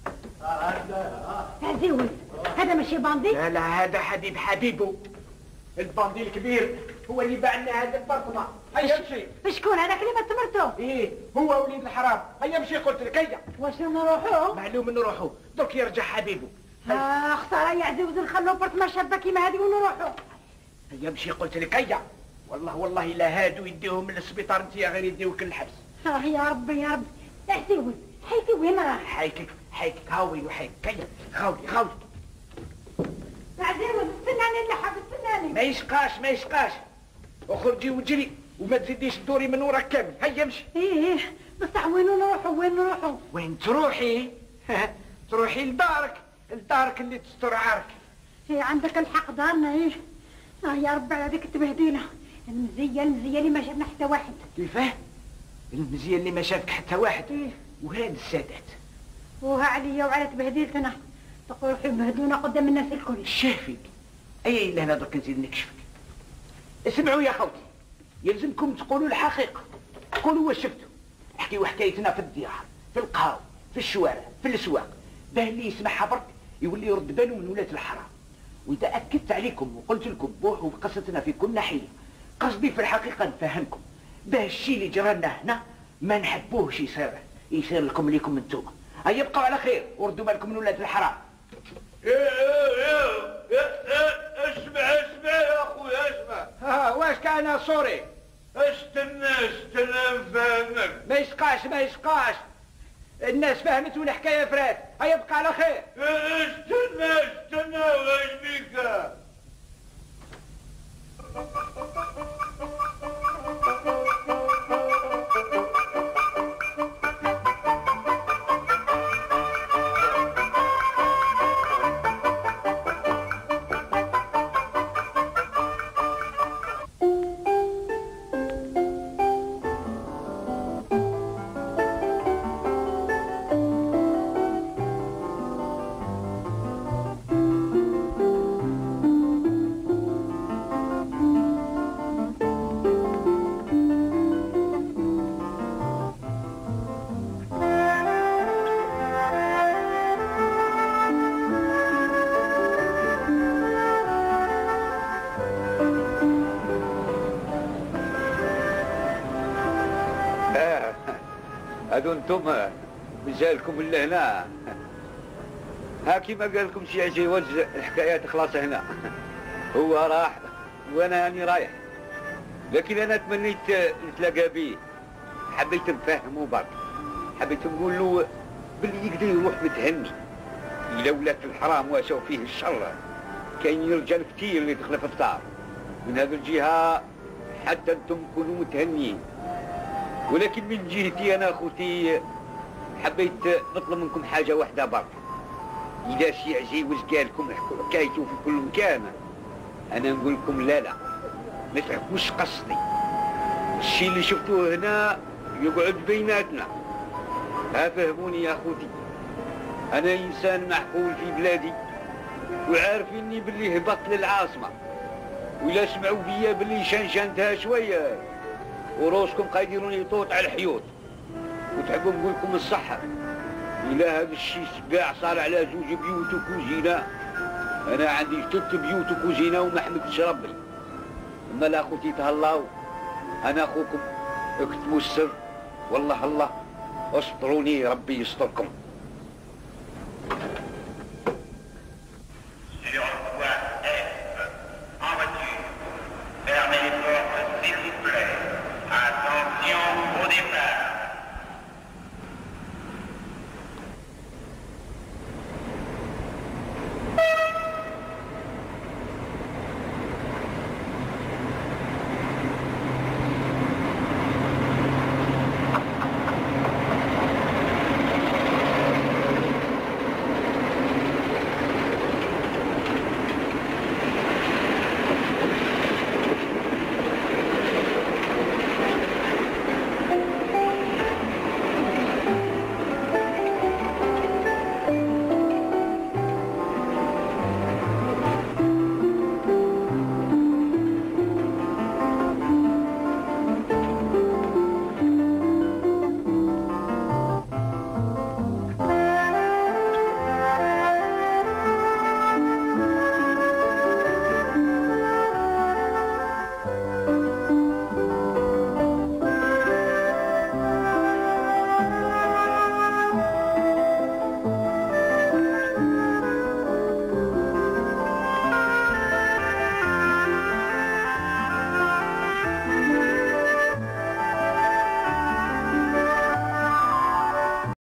عزيوز هذا ماشي باندي؟ لا هذا حبيبه الباندي الكبير هو اللي باع لنا هذا البرطمان. هيا امشي. شكون هذاك اللي ما تمرتو؟ هو وليد الحرام. هيا امشي قلت لك هيا. واش نروحو؟ معلوم نروحو درك يرجع حبيبه. خساره يا عزيوز نخلو برطمان شابه كيما هذه ونروحو. هيا امشي قلت لك هيا. والله لا هادو يديوهم من السبيطار انت غير يديوك للحبس. يا ربي عزيوز حيتي وين راه؟ حيكك هاوي وحيك هيا خاولي. عزيوز استناني اللحف استناني. ما يشقاش اخرجي وجري وما تزيديش تدوري من وراك كامل. هيا امشي. بصح وين نروحو؟ وين تروحي؟ تروحي لدارك اللي تستر عارك. عندك الحق دارنا. يا ربي على هذيك التبهديله المزيه اللي ما شافنا حتى واحد. كيفاه؟ المزيه اللي ما شافك حتى واحد؟ وهاد السادات وها عليا وعلى تبهديلتنا تقول يبهدونا قدام الناس الكل. شافك اي الا انا درك نزيد نكشفك. اسمعوا يا خوتي، يلزمكم تقولوا الحقيقه، تقولوا واش شفتوا، احكيوا حكايتنا في الديار في القهاوي في الشوارع في الاسواق، باه اللي يسمعها برك يولي يرد باله من ولاة الحرام. واذا اكدت عليكم وقلت لكم بوحوا بقصتنا في كل ناحيه، قصدي في الحقيقه نفهمكم باه الشيء اللي جرالنا هنا ما نحبوهش يصير لكم ليكم انتوما. هيا بقوا على خير وردوا بالكم من ولاة الحرام. اسمع يا اخويا اسمع. واش كان سوري؟ استنى نفهمك. ما يسقاش الناس فهمت والحكايه فرات. هيا بقى على خير. استنى واش بيك؟ هادو انتم مجالكم الا هنا. ها كيما قال لكم سي عجيوز الحكايات خلاص هنا. هو راح وانا راني رايح، لكن انا تمنيت نتلاقى بيه، حبيت نفهمه برك، حبيت نقول له باللي يقدر يروح متهني. الا ولات الحرام واشوا فيه الشر، كاين رجال كثير اللي دخلوا في الدار من هذه الجهه حتى انتم تكونوا متهنيين. ولكن من جهتي انا اخوتي حبيت نطلب منكم حاجه واحده برك. اذا شي عجيوز قال لكم حكايته في كل مكان، انا نقول لكم لا ما تحكوش قصدي. الشيء اللي شفتوه هنا يقعد بيناتنا. ها فهموني يا اخوتي، انا انسان محقول في بلادي وعارف اني باللي هبطت للعاصمه، ولا سمعوا بيا باللي شنشنتها شويه وروسكم قايديروني طوط على الحيوط. وتحبوا نقول لكم الصحه، إلا هذا الشيء كاع صار على زوج بيوت وكوزينه. انا عندي 3 بيوت وكوزينه وما حمدتش ربي. اما لا اخوتي تهلاو، انا اخوكم اكتبوا السر، والله الله استروني ربي يستركم.